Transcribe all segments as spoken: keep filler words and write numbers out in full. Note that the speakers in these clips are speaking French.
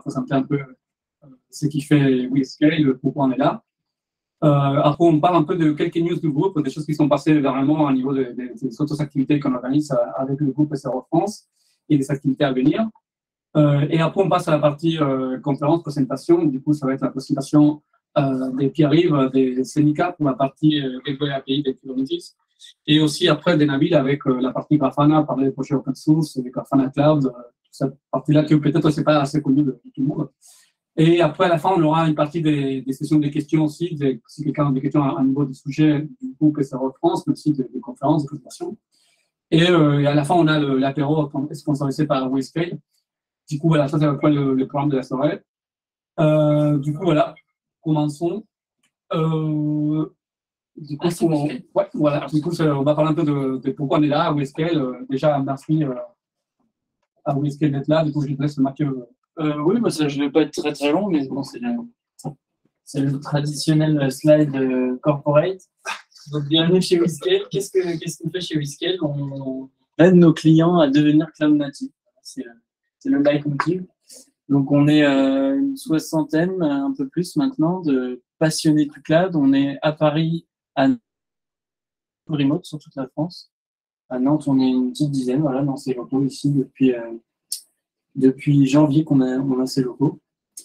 présenter un peu euh, ce qui fait WeScale, pourquoi on est là. Euh, après, on parle un peu de quelques news du groupe, des choses qui sont passées dernièrement au niveau des, des, des autres activités qu'on organise avec le groupe S R O France et des activités à venir. Euh, et après, on passe à la partie euh, conférence, présentation. Du coup, ça va être la présentation euh, des Pierre-Yves, des syndicats pour la partie euh, Gateway A P I des Kubernetes. Et aussi, après, des Nabil avec euh, la partie Grafana, parler des projets open source, des Grafana Cloud, euh, cette partie-là qui peut-être c'est pas assez connue de, de tout le monde. Et après, à la fin, on aura une partie des, des sessions de questions aussi, des, si quelqu'un a des questions à, à niveau du sujet du groupe S R O France, mais aussi des, des conférences, des présentations. Et, euh, et à la fin, on a l'apéro sponsorisé par WeScale. Du coup, voilà, ça c'est à peu près le, le programme de la soirée. Euh, du coup, voilà, commençons. Euh, du coup, pour, ouais, voilà, du coup, on va parler un peu de, de pourquoi on est là à WeScale. Euh, déjà, merci euh, à WeScale d'être là. Du coup, je laisse Mathieu. Euh, oui, bah, ça, je ne vais pas être très très long, mais bon, c'est le, le traditionnel slide euh, corporate. Donc, bienvenue chez WeScale. Qu'est-ce qu'on qu'est-ce qu'on fait chez WeScale? On aide nos clients à devenir cloud native. C'est le leitmotiv. Donc, on est euh, une soixantaine, un peu plus maintenant, de passionnés du cloud. On est à Paris, à remote sur toute la France. À Nantes, on est une petite dizaine, voilà, dans ces locaux ici depuis, euh, depuis janvier qu'on a, on a ces locaux.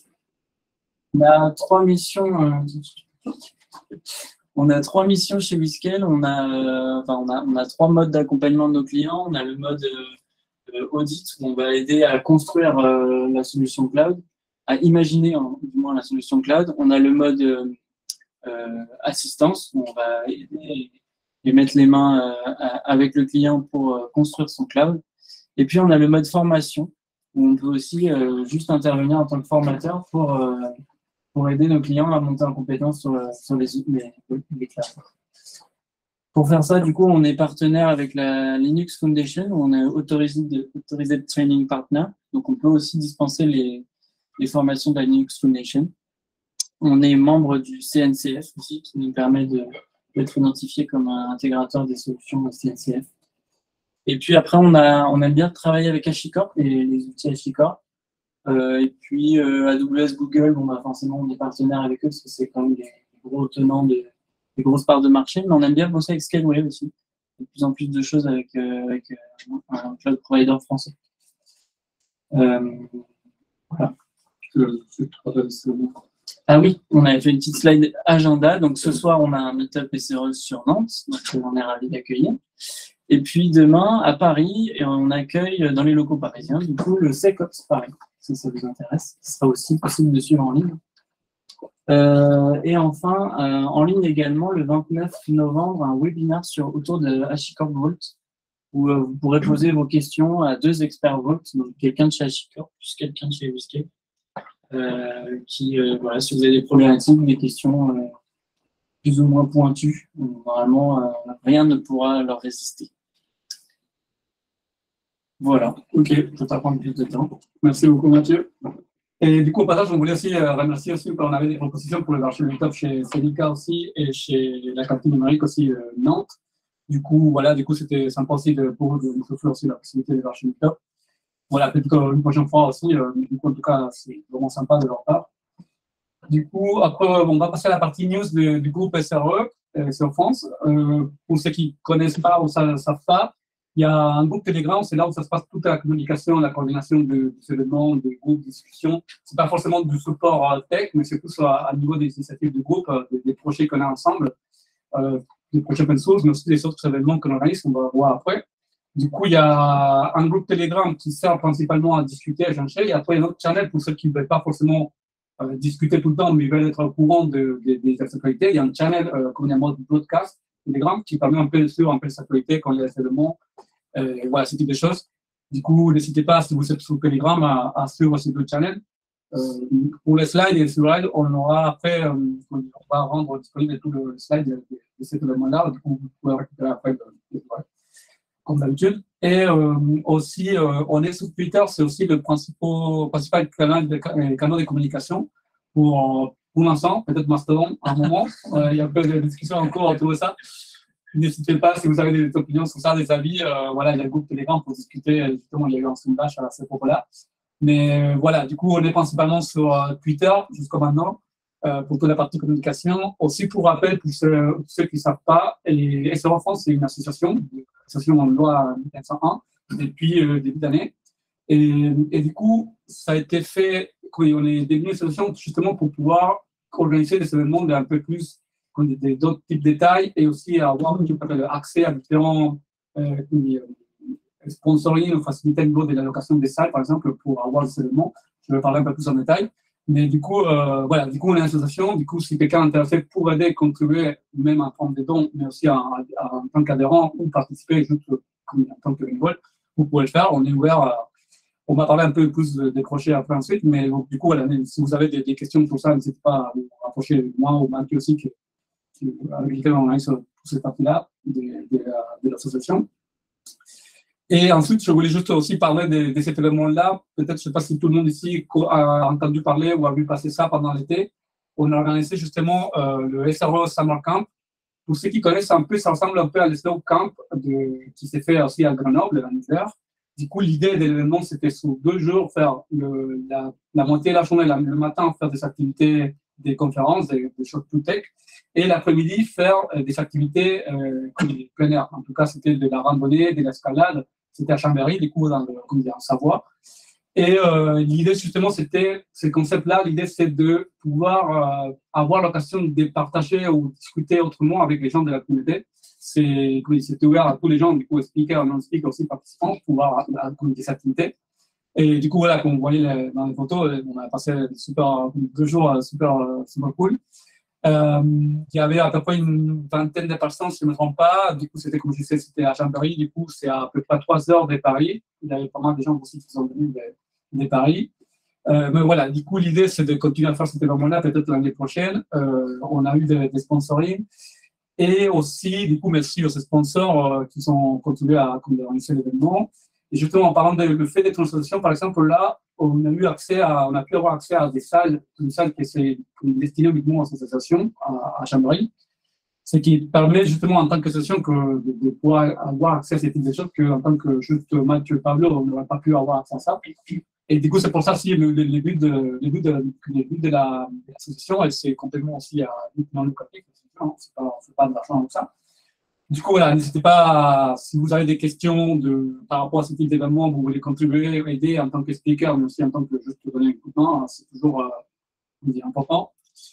On a trois missions. Euh, on a trois missions chez WeScale. On a, euh, enfin, on a, on a trois modes d'accompagnement de nos clients. On a le mode euh, audit où on va aider à construire euh, la solution cloud, à imaginer hein, du moins la solution cloud. On a le mode euh, euh, assistance où on va aider et mettre les mains euh, avec le client pour euh, construire son cloud. Et puis on a le mode formation où on peut aussi euh, juste intervenir en tant que formateur pour euh, pour aider nos clients à monter en compétence sur, sur les, les, les clouds. Pour faire ça, du coup, on est partenaire avec la Linux Foundation, où on est autorisé de, autorisé de training partner. Donc, on peut aussi dispenser les, les formations de la Linux Foundation. On est membre du C N C F aussi, qui nous permet d'être identifié comme un intégrateur des solutions C N C F. Et puis après, on, a, on aime bien travailler avec HashiCorp et les outils HashiCorp. Euh, et puis euh, A W S, Google, bon, bah, forcément, on est partenaire avec eux parce que c'est quand même des gros tenants, des, des grosses parts de marché. Mais on aime bien bosser avec Scaleway aussi. De plus en plus de choses avec, euh, avec euh, un cloud provider français. Euh, voilà. Ah oui, on avait fait une petite slide agenda. Donc ce soir, on a un meet-up S R E sur Nantes, donc on est ravis d'accueillir. Et puis demain, à Paris, et on accueille dans les locaux parisiens, du coup, le SecOps Paris, si ça vous intéresse. Ce sera aussi possible de suivre en ligne. Euh, et enfin, euh, en ligne également, le vingt-neuf novembre, un webinaire sur, autour de HashiCorp Vault, où euh, vous pourrez poser vos questions à deux experts Vault, donc quelqu'un de chez HashiCorp, plus quelqu'un de chez WeScale, euh, qui, euh, voilà, si vous avez des problématiques, des questions euh, plus ou moins pointues, normalement, euh, rien ne pourra leur résister. Voilà. Ok, je vais pas prendre plus de temps. Merci beaucoup, Mathieu. Et du coup, au passage, on voulait aussi euh, remercier aussi quand on avait des propositions pour le marché du top chez Celica aussi et chez la cantine numérique aussi euh, Nantes. Du coup, voilà, du coup, c'était sympa aussi de, pour eux de nous offrir aussi la possibilité de marché du top. Voilà, peut-être une prochaine fois aussi. Euh, du coup, en tout cas, c'est vraiment sympa de leur part. Du coup, après, on va passer à la partie news de, du groupe S R E, euh, S R O France. Euh, pour ceux qui ne connaissent pas ou ne savent pas, il y a un groupe Telegram, c'est là où ça se passe toute la communication, la coordination de, des événements, des groupes, des discussions. Ce n'est pas forcément du support euh, tech, mais c'est plus à, à niveau des initiatives du groupe, euh, des, des projets qu'on a ensemble, euh, des projets open source, mais aussi des autres événements qu'on organise, on va voir après. Du coup, il y a un groupe Telegram qui sert principalement à discuter, à échanger, et après, il y a un autre channel pour ceux qui ne veulent pas forcément euh, discuter tout le temps, mais veulent être au courant de, de, des actualités. Il y a un channel, euh, comme il y a un mode broadcast Telegram, qui permet un peu de suivre un peu les actualités quand il y a des événements. Euh, voilà, ce type de choses. Du coup, n'hésitez pas, si vous êtes sur Telegram, à, à suivre ces deux channels. Euh, pour les slides et les slides, on aura après, euh, on va rendre disponible tout le slide de, de, de cet événement-là. Du coup, vous pouvez récupérer après, de, de, comme d'habitude. Et euh, aussi, euh, on est sur Twitter, c'est aussi le principal, principal canal de, canal de communication pour, pour l'instant, peut-être Mastodon à un moment. Euh, il y a un peu de discussion en cours autour de ça. N'hésitez pas, si vous avez des opinions sur ça, des avis, euh, voilà, il y a le groupe Telegram pour discuter. Justement, il y a eu un sondage à ce propos-là. Mais voilà, du coup, on est principalement sur Twitter jusqu'à maintenant euh, pour toute la partie communication. Aussi, pour rappel, pour ceux, pour ceux qui ne savent pas, S R O France, c'est une association, une association en loi mille neuf cent un depuis le euh, début d'année. Et, et du coup, ça a été fait, on est devenu une association justement pour pouvoir organiser des événements d'un peu plus, d'autres types de détails et aussi avoir accès à différents euh, sponsoring ou faciliter au niveau de l'allocation des salles, par exemple, pour avoir des événements. Je vais parler un peu plus en détail. Mais du coup, euh, voilà, du coup, on est une association. Du coup, si quelqu'un est intéressé pour aider, contribuer, même en prendre des dons, mais aussi en, en tant qu'adhérent ou participer juste en tant que bénévole, vous pouvez le faire. On est ouvert. À, on va parler un peu plus des projets après ensuite, mais donc, du coup, voilà, si vous avez des, des questions pour ça, n'hésitez pas à vous rapprocher de moi ou Mathieu aussi, qui, qui, avec lequel on est sur, sur cette partie-là de, de, de l'association. Et ensuite, je voulais juste aussi parler de, de cet événement-là. Peut-être, je ne sais pas si tout le monde ici a entendu parler ou a vu passer ça pendant l'été. On a organisé justement euh, le S R O Summer Camp. Pour ceux qui connaissent un peu, ça ressemble un peu à l'Slow Camp de, qui s'est fait aussi à Grenoble, en hiver. Du coup, l'idée de l'événement, c'était sur deux jours, faire le, la, la moitié de la journée, la, le matin, faire des activités, des conférences, des, des choses tout tech, et l'après-midi, faire euh, des activités euh, plein air. En tout cas, c'était de la randonnée, de l'escalade. C'était à Chambéry, du coup, dans le, comme dire, en Savoie. Et euh, l'idée, justement, c'était, ce concept-là, l'idée, c'est de pouvoir euh, avoir l'occasion de partager ou discuter autrement avec les gens de la communauté. C'est, c'était ouvert à tous les gens, du coup, speakers, non-speakers aussi, participants, pour pouvoir communiquer des activités. Et du coup, voilà, comme vous voyez dans les photos, on a passé super, deux jours super, super cool. Euh, il y avait à peu près une vingtaine de personnes, si je ne me trompe pas. Du coup, c'était, comme je disais, c'était à Chambéry. Du coup, c'est à peu près trois heures de Paris. Il y avait pas mal de gens aussi qui sont venus de, de Paris. Euh, mais voilà, du coup, l'idée, c'est de continuer à faire cet événement-là, peut-être l'année prochaine. Euh, on a eu des, des sponsorings. Et aussi, du coup, merci aux sponsors euh, qui sont continués à organiser l'événement. Et justement, en parlant du fait d'être une association, par exemple, là, on a eu accès à, on a pu avoir accès à des salles, une salle qui est destinée uniquement aux associations à, à Chambéry, ce qui permet justement en tant qu'association que de, de pouvoir avoir accès à ces types de choses qu'en tant que juste Mathieu Pablo, on n'aurait pas pu avoir accès à ça. Et du coup, c'est pour ça que le, le, le but de, le but de, le but de la, de l'association, elle c'est complètement aussi à non lucratif. C'est pas, pas de l'argent comme ça. Du coup, voilà, n'hésitez pas, à, si vous avez des questions de, par rapport à ce type d'événement, vous voulez contribuer, aider en tant que speaker, mais aussi en tant que juste donner un coup de main, c'est toujours euh, important.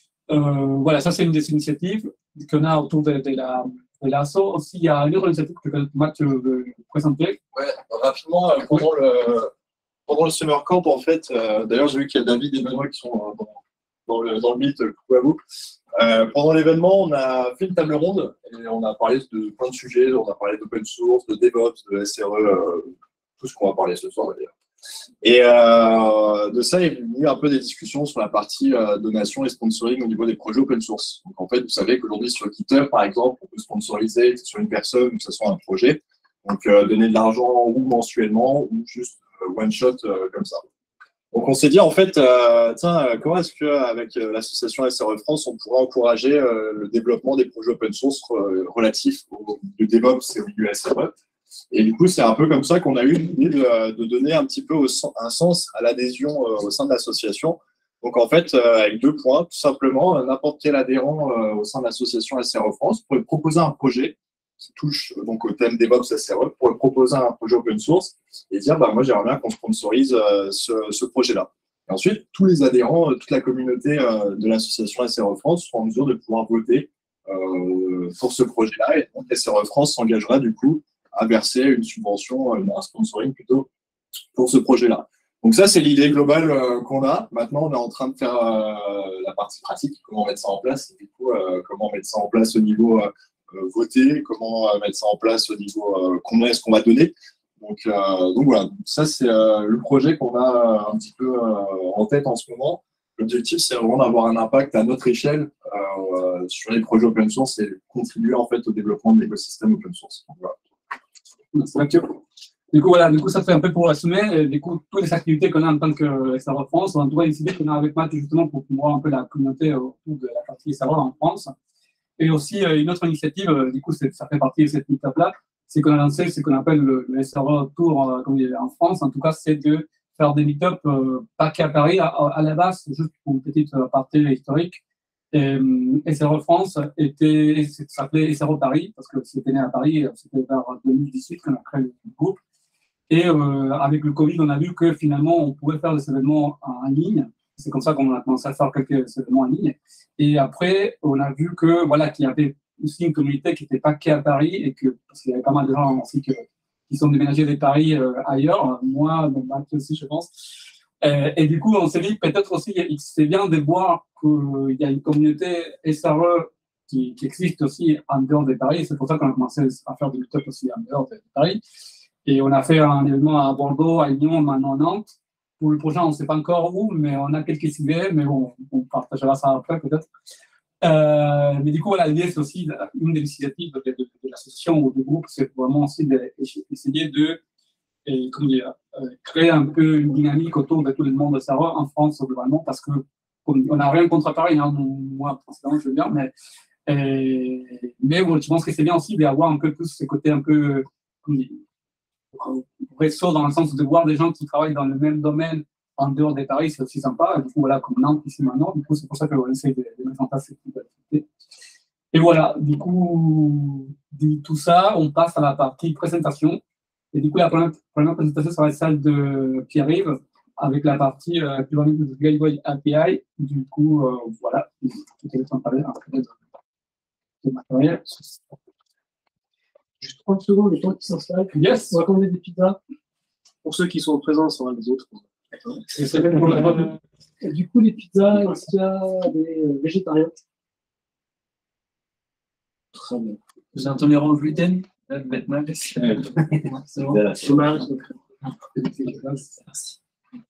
Euh, voilà, ça c'est une des initiatives qu'on a autour de, de la de l'asso. Aussi, il y a une autre initiative que Mathieu veut présenter. Ouais, rapidement, euh, pendant, oui. le, pendant le Summer Camp, en fait, euh, d'ailleurs, j'ai vu qu'il y a David et Benoît qui sont euh, dans, dans, le, dans le meet, coucou à vous. Euh, pendant l'événement, on a fait une table ronde et on a parlé de plein de sujets. On a parlé d'open source, de DevOps, de S R E, euh, tout ce qu'on va parler ce soir d'ailleurs. Et euh, de ça est venu un peu des discussions sur la partie euh, donation et sponsoring au niveau des projets open source. Donc en fait, vous savez qu'aujourd'hui sur GitHub, par exemple, on peut sponsoriser sur une personne ou que ce soit un projet. Donc euh, donner de l'argent ou mensuellement ou juste euh, one shot euh, comme ça. Donc on s'est dit en fait, euh, tiens, comment est-ce qu'avec euh, l'association S R E France, on pourrait encourager euh, le développement des projets open source euh, relatifs au milieu DevOps et au milieu S R E. Et du coup, c'est un peu comme ça qu'on a eu l'idée de, de donner un petit peu au, un sens à l'adhésion euh, au sein de l'association. Donc en fait, euh, avec deux points, tout simplement, n'importe quel adhérent euh, au sein de l'association S R E France pourrait proposer un projet qui touche donc au thème DevOps S R E, pourrait proposer un projet open source et dire bah, moi j'aimerais bien qu'on sponsorise euh, ce, ce projet-là. Et ensuite, tous les adhérents, toute la communauté euh, de l'association S R E France seront en mesure de pouvoir voter euh, pour ce projet-là. Et donc S R E France s'engagera du coup à verser une subvention, euh, un sponsoring plutôt, pour ce projet-là. Donc ça, c'est l'idée globale euh, qu'on a. Maintenant, on est en train de faire euh, la partie pratique, comment mettre ça en place, et du coup, euh, comment mettre ça en place au niveau euh, euh, voter, comment euh, mettre ça en place au niveau euh, combien est-ce qu'on va donner. Donc, euh, donc voilà, ça c'est euh, le projet qu'on a un petit peu euh, en tête en ce moment. L'objectif, c'est vraiment d'avoir un impact à notre échelle euh, sur les projets open source et contribuer en fait au développement de l'écosystème open source. Donc, voilà. Du coup, voilà, du coup, ça fait un peu pour résumer. Du coup, toutes les activités qu'on a en tant que S R E France, on doit décider qu'on a avec Matt justement pour pouvoir un peu la communauté autour de la partie S R E en France. Et aussi, une autre initiative, du coup, ça fait partie de cette meetup-là, c'est qu'on a lancé ce qu'on appelle le, le S R E Tour comme il est en France. En tout cas, c'est de faire des meet-up, euh, pas qu'à Paris. À, à la base, juste pour une petite partie historique, et, S R O France était, s'appelait S R O Paris, parce que c'était né à Paris, c'était vers deux mille dix-huit qu'on a créé le groupe. Et euh, avec le Covid, on a vu que finalement, on pouvait faire des événements en, en ligne. C'est comme ça qu'on a commencé à faire quelques événements en ligne. Et après, on a vu que voilà, qu'il y avait aussi une communauté qui n'était pas qu'à Paris, et que, parce qu'il y avait pas mal de gens aussi que, qui sont déménagés de Paris euh, ailleurs, moi, donc Mathieu aussi, je pense. Euh, et du coup, on s'est dit peut-être aussi, c'est bien de voir qu'il y a une communauté S R E qui, qui existe aussi en dehors de Paris. C'est pour ça qu'on a commencé à faire des meet-ups aussi en dehors de Paris. Et on a fait un événement à Bordeaux, à Lyon, maintenant à Nantes. Pour le prochain, on ne sait pas encore où, mais on a quelques idées, mais bon, on partagera ça après peut-être. Euh, mais du coup, voilà, l'idée, c'est aussi une des initiatives de, de, de, de l'association ou du groupe, c'est vraiment aussi d'essayer de, et, comment dire, euh, créer un peu une dynamique autour de tout le monde de Sarah en France globalement, parce que on n'a rien contre Paris, hein, moi, principalement, je veux bien, mais, et, mais bon, je pense que c'est bien aussi d'avoir un peu plus ce côté un peu, comment dire, réseau dans le sens de voir des gens qui travaillent dans le même domaine en dehors des Paris, c'est aussi sympa. Et du coup, voilà, comme Nantes ici maintenant, du coup, c'est pour ça qu'on essaie de, de mettre en place cette activité. Et voilà, du coup, dit tout ça, on passe à la partie présentation. Et du coup, la première, première présentation sera celle de Pierre-Yves, avec la partie euh, Kubernetes Gateway A P I. Du coup, euh, voilà, je te laisse en parler après de matériel. Juste trente secondes, le temps qui s'installe. Yes. On va commander des pizzas. Pour ceux qui sont présents, ça sera les autres. Et du coup, les pizzas, est-ce qu'il y a des euh, végétariens? Très bien. Vous êtes intolérant au gluten? Maintenant, c'est bon. Dommage. Merci.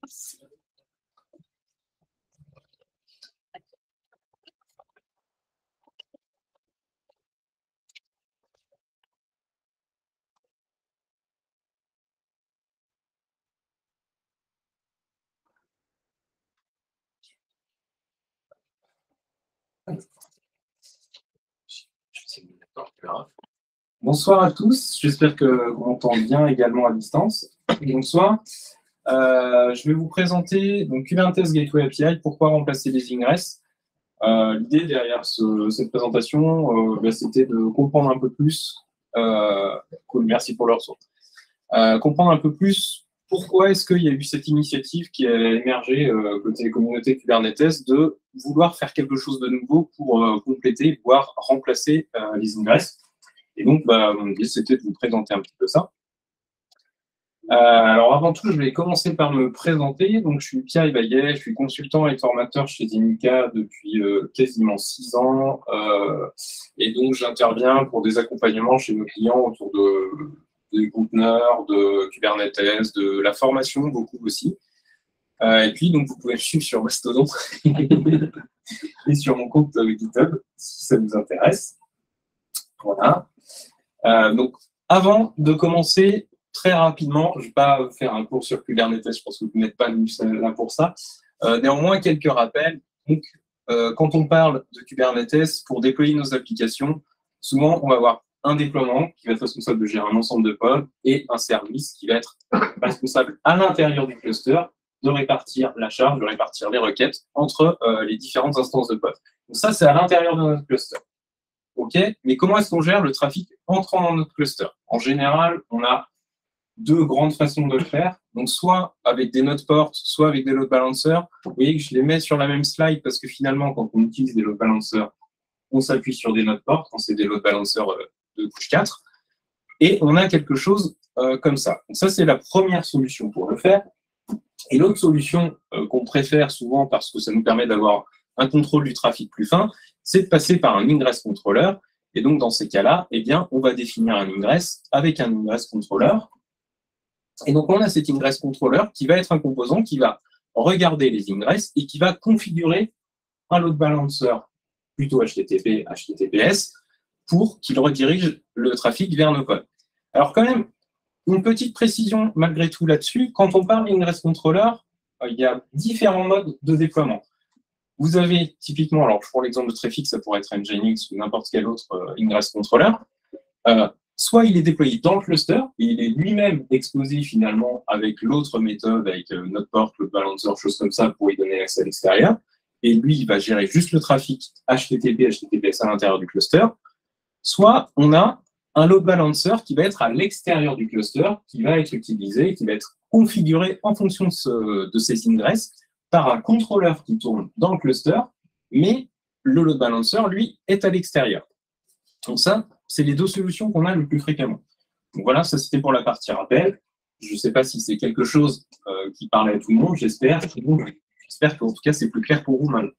Bonsoir à tous, j'espère que vous m'entendez bien également à distance. Bonsoir, euh, je vais vous présenter donc, Kubernetes Gateway A P I, pourquoi remplacer les ingress. Euh, L'idée derrière ce, cette présentation, euh, bah, c'était de comprendre un peu plus, euh, cool, merci pour le retour, euh, comprendre un peu plus pourquoi est-ce qu'il y a eu cette initiative qui a émergé euh, côté communauté Kubernetes de vouloir faire quelque chose de nouveau pour euh, compléter, voire remplacer euh, les ingress. Et donc, bah, mon idée, c'était de vous présenter un petit peu ça. Euh, alors, avant tout, je vais commencer par me présenter. Donc, je suis Pierre Ibaillet, je suis consultant et formateur chez Zenica depuis euh, quasiment six ans. Euh, et donc, j'interviens pour des accompagnements chez nos clients autour de, de conteneurs, de Kubernetes, de la formation, beaucoup aussi. Euh, et puis, donc, vous pouvez me suivre sur Mastodon et sur mon compte GitHub, si ça vous intéresse. Voilà. Euh, donc, avant de commencer, très rapidement, je ne vais pas faire un cours sur Kubernetes, je pense que vous n'êtes pas là pour ça. Euh, néanmoins, quelques rappels. Donc, euh, quand on parle de Kubernetes, pour déployer nos applications, souvent, on va avoir un déploiement qui va être responsable de gérer un ensemble de pods et un service qui va être responsable à l'intérieur du cluster de répartir la charge, de répartir les requêtes entre euh, les différentes instances de pods. Donc ça, c'est à l'intérieur de notre cluster. OK, mais comment est-ce qu'on gère le trafic entrant dans notre cluster? En général, on a deux grandes façons de le faire. Donc, soit avec des node ports, soit avec des load balancers. Vous voyez que je les mets sur la même slide parce que finalement, quand on utilise des load balancers, on s'appuie sur des node ports quand c'est des load balancers de couche quatre. Et on a quelque chose euh, comme ça. Donc, ça, c'est la première solution pour le faire. Et l'autre solution euh, qu'on préfère souvent parce que ça nous permet d'avoir un contrôle du trafic plus fin, c'est de passer par un ingress controller. Et donc, dans ces cas-là, eh bien, on va définir un ingress avec un ingress controller. Et donc, on a cet ingress controller qui va être un composant qui va regarder les ingress et qui va configurer un load balancer plutôt H T T P, H T T P S pour qu'il redirige le trafic vers nos pods. Alors, quand même, une petite précision malgré tout là-dessus. Quand on parle d'ingress controller, il y a différents modes de déploiement. Vous avez typiquement, alors pour l'exemple de Traffic, ça pourrait être Nginx ou n'importe quel autre euh, ingress controller. Euh, soit il est déployé dans le cluster, et il est lui-même exposé finalement avec l'autre méthode, avec euh, notre port, load balancer, choses comme ça, pour y donner accès à l'extérieur. Et lui, il va gérer juste le trafic H T T P, H T T P S à l'intérieur du cluster. Soit on a un load balancer qui va être à l'extérieur du cluster, qui va être utilisé, qui va être configuré en fonction de, ce, de ces ingresses par un contrôleur qui tourne dans le cluster, mais le load balancer, lui, est à l'extérieur. Donc ça, c'est les deux solutions qu'on a le plus fréquemment. Donc voilà, ça c'était pour la partie rappel. Je ne sais pas si c'est quelque chose euh, qui parle à tout le monde, j'espère. J'espère qu'en tout cas, c'est plus clair pour vous maintenant.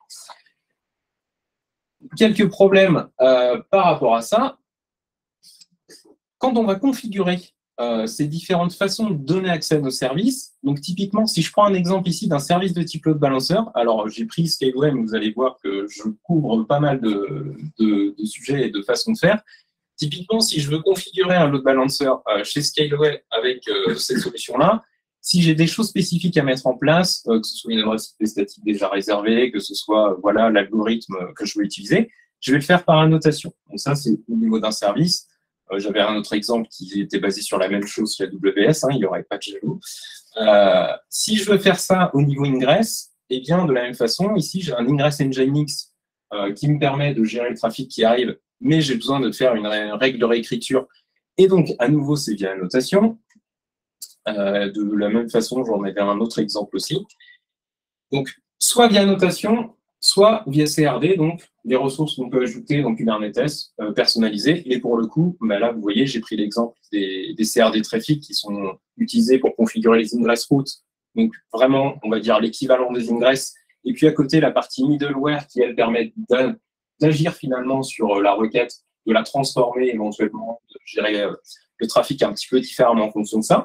Quelques problèmes euh, par rapport à ça. Quand on va configurer euh, ces différentes façons de donner accès à nos services, donc typiquement, si je prends un exemple ici d'un service de type load balancer, alors j'ai pris Scaleway, mais vous allez voir que je couvre pas mal de, de, de sujets et de façons de faire. Typiquement, si je veux configurer un load balancer euh, chez Scaleway avec euh, cette solution-là, si j'ai des choses spécifiques à mettre en place, euh, que ce soit une adresse I P statique déjà réservée, que ce soit voilà l'algorithme que je veux utiliser, je vais le faire par annotation. Donc ça, c'est au niveau d'un service. Euh, J'avais un autre exemple qui était basé sur la même chose chez A W S, hein, il n'y aurait pas de jaloux. Euh, si je veux faire ça au niveau ingress, eh bien, de la même façon, ici, j'ai un ingress nginx euh, qui me permet de gérer le trafic qui arrive, mais j'ai besoin de faire une règle de réécriture. Et donc, à nouveau, c'est via annotation. Euh, de la même façon, j'en avais un autre exemple aussi. Donc, soit via annotation, soit via C R D, donc des ressources qu'on peut ajouter dans Kubernetes euh, personnalisées. Et pour le coup, bah là, vous voyez, j'ai pris l'exemple des, des C R D Traffic qui sont utilisés pour configurer les ingress routes. Donc, vraiment, on va dire l'équivalent des ingress. Et puis, à côté, la partie middleware qui, elle, permet d'agir finalement sur la requête, de la transformer éventuellement, de gérer euh, le trafic un petit peu différemment en fonction de ça.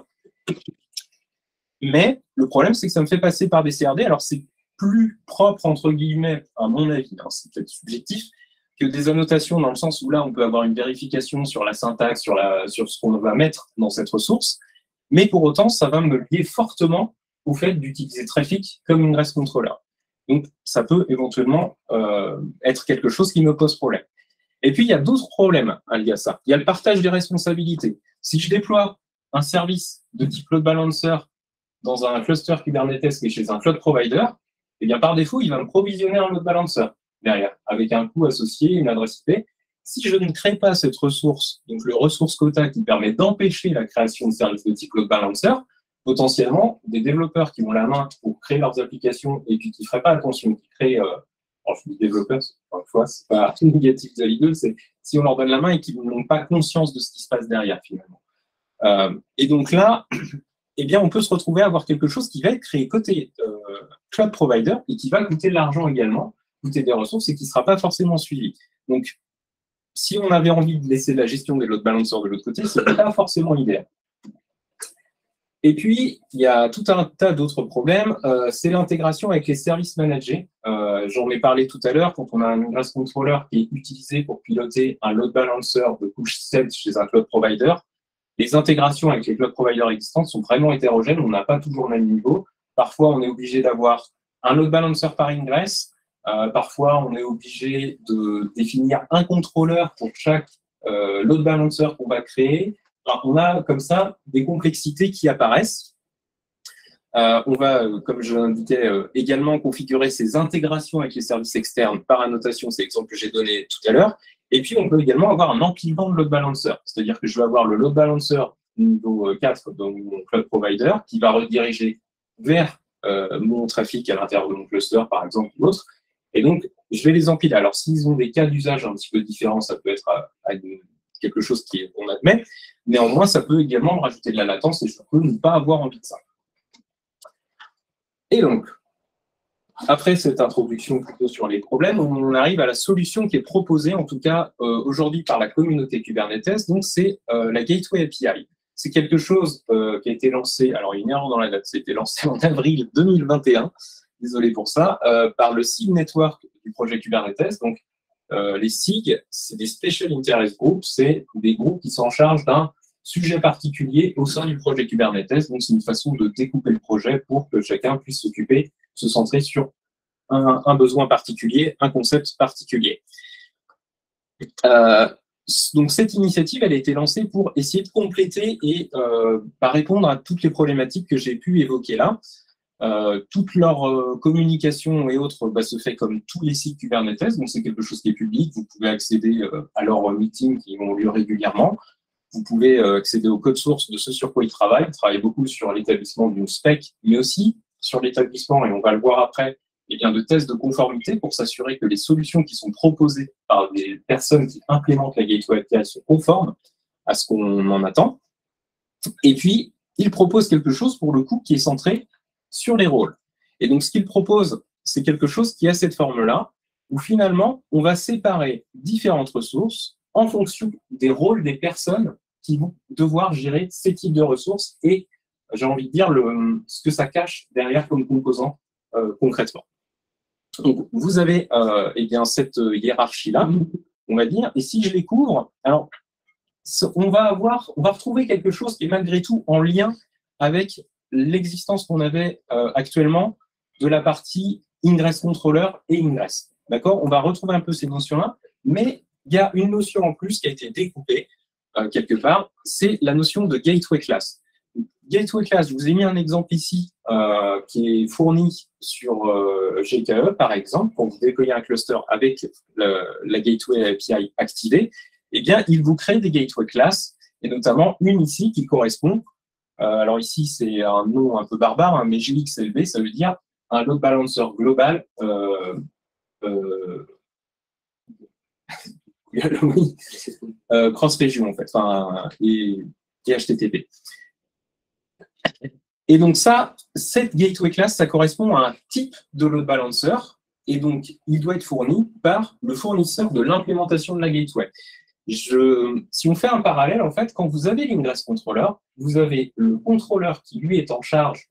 Mais le problème, c'est que ça me fait passer par des C R D. Alors, c'est plus propre, entre guillemets, à mon avis, hein, c'est peut-être subjectif, que des annotations dans le sens où là, on peut avoir une vérification sur la syntaxe, sur, la, sur ce qu'on va mettre dans cette ressource. Mais pour autant, ça va me lier fortement au fait d'utiliser Traffic comme ingress controller. Donc, ça peut éventuellement euh, être quelque chose qui me pose problème. Et puis, il y a d'autres problèmes hein, liés à ça. Il y a le partage des responsabilités. Si je déploie un service de type load balancer dans un cluster Kubernetes qui est chez un cloud provider, eh bien, par défaut, il va me provisionner un load balancer derrière, avec un coût associé, une adresse I P. Si je ne crée pas cette ressource, donc le ressource quota qui permet d'empêcher la création de services de type load balancer, potentiellement, des développeurs qui ont la main pour créer leurs applications et puis qui ne feraient pas attention, qui créent, euh, alors je dis développeurs, encore une fois, c'est pas négatif de l'idée, c'est si on leur donne la main et qu'ils n'ont pas conscience de ce qui se passe derrière, finalement. Euh, et donc là, eh bien, on peut se retrouver à avoir quelque chose qui va être créé côté euh, cloud provider et qui va coûter de l'argent également, coûter des ressources et qui ne sera pas forcément suivi. Donc, si on avait envie de laisser la gestion des load balancers de l'autre côté, ce n'est pas forcément idéal. Et puis, il y a tout un tas d'autres problèmes. Euh, c'est l'intégration avec les services managés. Euh, J'en ai parlé tout à l'heure, quand on a un ingress controller qui est utilisé pour piloter un load balancer de couche sept chez un cloud provider, les intégrations avec les cloud providers existants sont vraiment hétérogènes, on n'a pas toujours le même niveau. Parfois, on est obligé d'avoir un load balancer par ingress. Euh, parfois, on est obligé de définir un contrôleur pour chaque euh, load balancer qu'on va créer. Alors, on a comme ça des complexités qui apparaissent. Euh, on va, euh, comme je l'indiquais, euh, également configurer ces intégrations avec les services externes par annotation, c'est l'exemple que j'ai donné tout à l'heure. Et puis, on peut également avoir un empilement de load balancer. C'est-à-dire que je vais avoir le load balancer niveau quatre dans mon cloud provider qui va rediriger vers euh, mon trafic à l'intérieur de mon cluster, par exemple, ou autre. Et donc, je vais les empiler. Alors, s'ils ont des cas d'usage un petit peu différents, ça peut être à, à une, quelque chose qu'on admet. Néanmoins, ça peut également me rajouter de la latence et je peux ne pas avoir envie de ça. Et donc, après cette introduction plutôt sur les problèmes, on arrive à la solution qui est proposée, en tout cas euh, aujourd'hui par la communauté Kubernetes, donc c'est euh, la Gateway A P I. C'est quelque chose euh, qui a été lancé, alors il y a une erreur dans la date, c'était lancé en avril deux mille vingt et un, désolé pour ça, euh, par le S I G Network du projet Kubernetes. Donc euh, les S I G, c'est des Special Interest Groups, c'est des groupes qui sont en charge d'un sujet particulier au sein du projet Kubernetes. Donc c'est une façon de découper le projet pour que chacun puisse s'occuper, se centrer sur un, un besoin particulier, un concept particulier. Euh, donc cette initiative, elle a été lancée pour essayer de compléter et euh, bah, répondre à toutes les problématiques que j'ai pu évoquer là. Euh, toute leur euh, communication et autres bah, se fait comme tous les sites Kubernetes, donc c'est quelque chose qui est public. Vous pouvez accéder euh, à leurs meetings qui ont lieu régulièrement. Vous pouvez euh, accéder au code source de ce sur quoi ils travaillent. Ils travaillent beaucoup sur l'établissement d'une spec, mais aussi sur l'établissement, et on va le voir après, eh bien, de tests de conformité pour s'assurer que les solutions qui sont proposées par des personnes qui implémentent la Gateway A P I sont conformes à ce qu'on en attend. Et puis, ils proposent quelque chose, pour le coup, qui est centré sur les rôles. Et donc, ce qu'ils proposent, c'est quelque chose qui a cette forme-là, où finalement, on va séparer différentes ressources en fonction des rôles des personnes qui vont devoir gérer ces types de ressources et, j'ai envie de dire, le, ce que ça cache derrière comme composant euh, concrètement. Donc, vous avez euh, eh bien, cette hiérarchie-là, on va dire, et si je les couvre, alors, on va avoir, on va retrouver quelque chose qui est malgré tout en lien avec l'existence qu'on avait euh, actuellement de la partie ingress controller et ingress. D'accord? On va retrouver un peu ces notions-là, mais il y a une notion en plus qui a été découpée euh, quelque part, c'est la notion de gateway class. Gateway class, je vous ai mis un exemple ici euh, qui est fourni sur euh, G K E, par exemple, quand vous déployez un cluster avec le, la Gateway A P I activée, eh bien, il vous crée des gateway class, et notamment une ici qui correspond. Euh, alors ici, c'est un nom un peu barbare, hein, mais G X L B, ça veut dire un load balancer global euh, euh, oui, euh, cross-région, en fait, enfin, et, et H T T P. Et donc ça, cette gateway class, ça correspond à un type de load balancer, et donc il doit être fourni par le fournisseur de l'implémentation de la gateway. Je, si on fait un parallèle, en fait, quand vous avez l'ingress controller, vous avez le contrôleur qui, lui, est en charge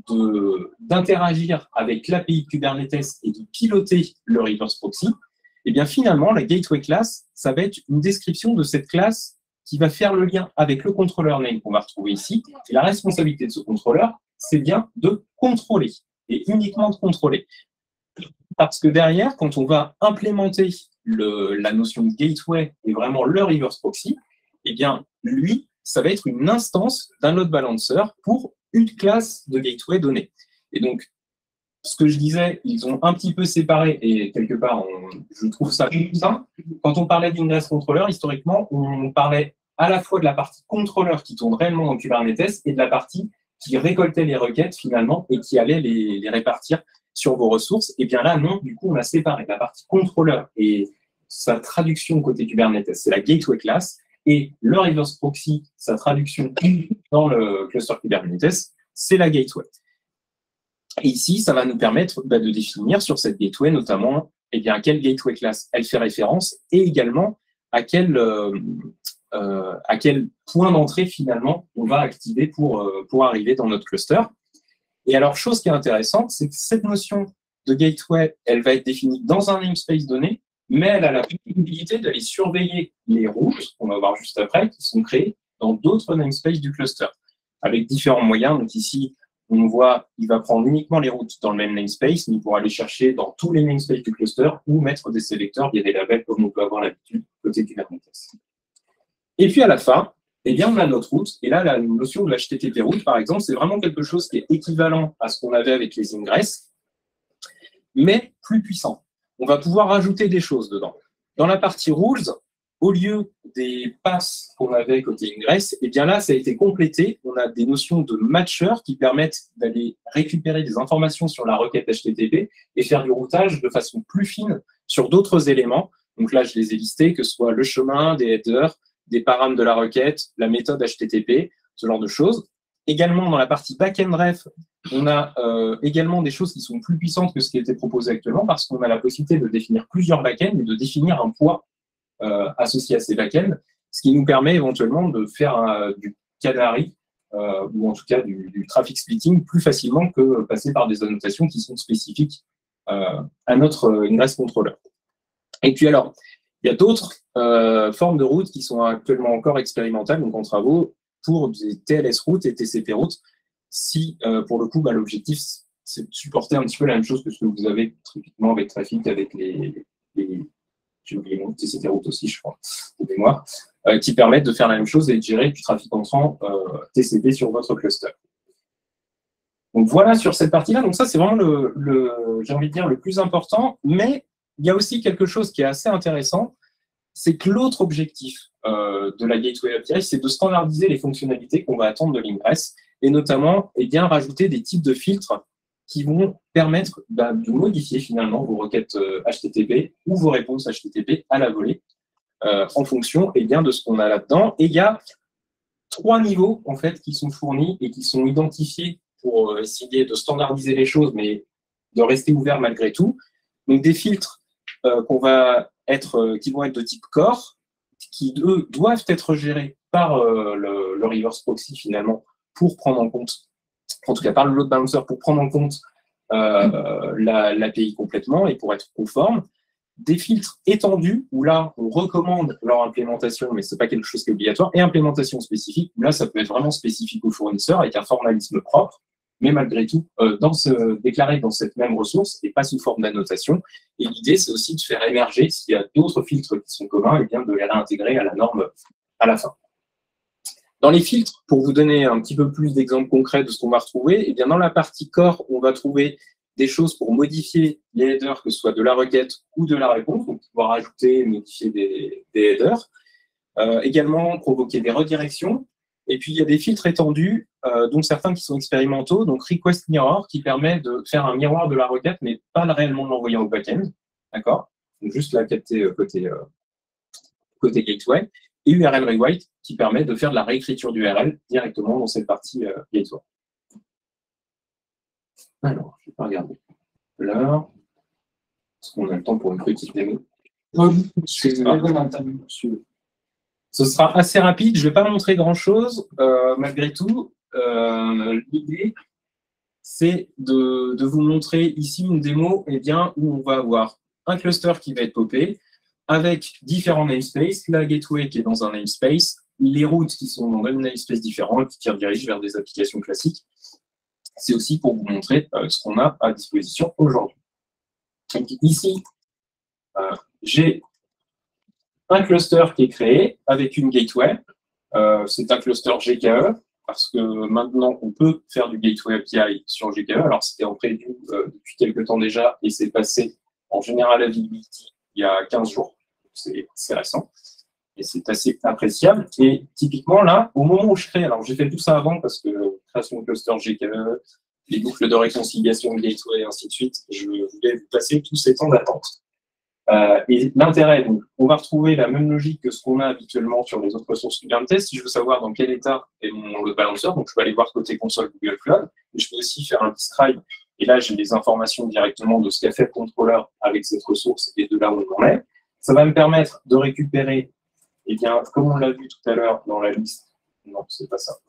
d'interagir avec l'A P I de Kubernetes et de piloter le reverse proxy. Et bien finalement, la gateway class, ça va être une description de cette classe qui va faire le lien avec le contrôleur name qu'on va retrouver ici. Et la responsabilité de ce contrôleur, c'est bien de contrôler, et uniquement de contrôler. Parce que derrière, quand on va implémenter le, la notion de gateway et vraiment le reverse proxy, eh bien, lui, ça va être une instance d'un load balancer pour une classe de gateway donnée. Et donc, ce que je disais, ils ont un petit peu séparé, et quelque part, on, je trouve ça comme ça. Quand on parlait d'ingress controller, historiquement, on parlait à la fois de la partie contrôleur qui tourne réellement dans Kubernetes et de la partie qui récoltait les requêtes finalement et qui allait les, les répartir sur vos ressources. Et bien là, non, du coup, on a séparé la partie contrôleur et sa traduction côté Kubernetes, c'est la gateway class, et le reverse proxy, sa traduction dans le cluster Kubernetes, c'est la gateway. Et ici, ça va nous permettre bah, de définir sur cette gateway, notamment, eh bien, à quelle gateway class elle fait référence et également à quel, euh, euh, à quel point d'entrée, finalement, on va activer pour, euh, pour arriver dans notre cluster. Et alors, chose qui est intéressante, c'est que cette notion de gateway, elle va être définie dans un namespace donné, mais elle a la possibilité d'aller surveiller les routes, qu'on va voir juste après, qui sont créées dans d'autres namespaces du cluster, avec différents moyens. Donc ici, on voit, il va prendre uniquement les routes dans le même namespace, mais il pourra aller chercher dans tous les namespaces du cluster ou mettre des sélecteurs via des labels comme on peut avoir l'habitude côté Kubernetes. Et puis à la fin, eh bien, on a notre route. Et là, la notion de l'H T T P route, par exemple, c'est vraiment quelque chose qui est équivalent à ce qu'on avait avec les ingress, mais plus puissant. On va pouvoir rajouter des choses dedans. Dans la partie rules, au lieu des passes qu'on avait côté ingress, eh bien là, ça a été complété. On a des notions de matcher qui permettent d'aller récupérer des informations sur la requête H T T P et faire du routage de façon plus fine sur d'autres éléments. Donc là, je les ai listés, que ce soit le chemin, des headers, des paramètres de la requête, la méthode H T T P, ce genre de choses. Également, dans la partie back-end ref, on a euh, également des choses qui sont plus puissantes que ce qui a été proposé actuellement parce qu'on a la possibilité de définir plusieurs back-ends et de définir un poids euh, associé à ces back-ends, ce qui nous permet éventuellement de faire un, du canary euh, ou en tout cas du, du traffic splitting plus facilement que passer par des annotations qui sont spécifiques euh, à notre euh, ingress controller. Et puis alors, il y a d'autres euh, formes de routes qui sont actuellement encore expérimentales, donc en travaux, pour des T L S routes et T C P routes, si, euh, pour le coup, bah, l'objectif, c'est de supporter un petit peu la même chose que ce que vous avez typiquement avec Traffic, avec les, les, j'ai oublié mon T C T route aussi, je crois, de mémoire, euh, qui permettent de faire la même chose et de gérer du trafic entrant euh, T C P sur votre cluster. Donc voilà sur cette partie-là. Donc ça, c'est vraiment le, le j'ai envie de dire, le plus important. Mais il y a aussi quelque chose qui est assez intéressant, c'est que l'autre objectif euh, de la Gateway A P I, c'est de standardiser les fonctionnalités qu'on va attendre de l'Ingress, et notamment eh bien, rajouter des types de filtres qui vont permettre bah, de modifier finalement vos requêtes euh, H T T P ou vos réponses H T T P à la volée euh, en fonction eh bien, de ce qu'on a là-dedans. Et il y a trois niveaux en fait, qui sont fournis et qui sont identifiés pour euh, essayer de standardiser les choses, mais de rester ouvert malgré tout. Donc des filtres euh, qu'on va être, euh, qui vont être de type core, qui eux doivent être gérés par euh, le, le reverse proxy finalement pour prendre en compte, en tout cas par le load balancer pour prendre en compte euh, l'A P I complètement et pour être conforme. Des filtres étendus, où là, on recommande leur implémentation, mais ce n'est pas quelque chose qui est obligatoire, et implémentation spécifique, où là, ça peut être vraiment spécifique au fournisseur avec un formalisme propre, mais malgré tout, euh, dans ce, déclaré dans cette même ressource et pas sous forme d'annotation. Et l'idée, c'est aussi de faire émerger, s'il y a d'autres filtres qui sont communs, et bien de les réintégrer à la norme à la fin. Dans les filtres, pour vous donner un petit peu plus d'exemples concrets de ce qu'on va retrouver, et bien dans la partie core, on va trouver des choses pour modifier les headers, que ce soit de la requête ou de la réponse, donc pouvoir ajouter et modifier des, des headers. Euh, également, provoquer des redirections. Et puis, il y a des filtres étendus, euh, dont certains qui sont expérimentaux, donc request mirror, qui permet de faire un miroir de la requête, mais pas réellement l'envoyer au back-end. D'accord? Donc, juste la capter côté, euh, côté gateway. Et U R L rewrite, qui permet de faire de la réécriture d'U R L directement dans cette partie euh, gateway. Alors, je ne vais pas regarder l'heure. Est-ce qu'on a le temps pour une petite démo? Ce sera assez rapide, je ne vais pas montrer grand-chose. Euh, malgré tout, euh, l'idée, c'est de, de vous montrer ici une démo eh bien, où on va avoir un cluster qui va être popé avec différents namespaces, la gateway qui est dans un namespace, les routes qui sont dans deux namespaces différents et qui redirigent vers des applications classiques. C'est aussi pour vous montrer euh, ce qu'on a à disposition aujourd'hui. Ici, euh, j'ai un cluster qui est créé avec une gateway. Euh, c'est un cluster G K E, parce que maintenant, on peut faire du gateway A P I sur G K E. Alors, c'était en preview euh, depuis quelques temps déjà, et c'est passé en général availability il y a quinze jours. C'est récent. Et c'est assez appréciable. Et typiquement, là, au moment où je crée, alors j'ai fait tout ça avant parce que création de cluster G K E, les boucles de réconciliation, gateway, et ainsi de suite, je voulais vous passer tous ces temps d'attente. Euh, et l'intérêt, donc, on va retrouver la même logique que ce qu'on a habituellement sur les autres ressources Kubernetes. Si je veux savoir dans quel état est mon load balancer, donc je peux aller voir côté console Google Cloud, et je peux aussi faire un describe. Et là, j'ai des informations directement de ce qu'a fait le contrôleur avec cette ressource et de là où on en est. Ça va me permettre de récupérer, eh bien, comme on l'a vu tout à l'heure dans la liste, non, c'est pas ça,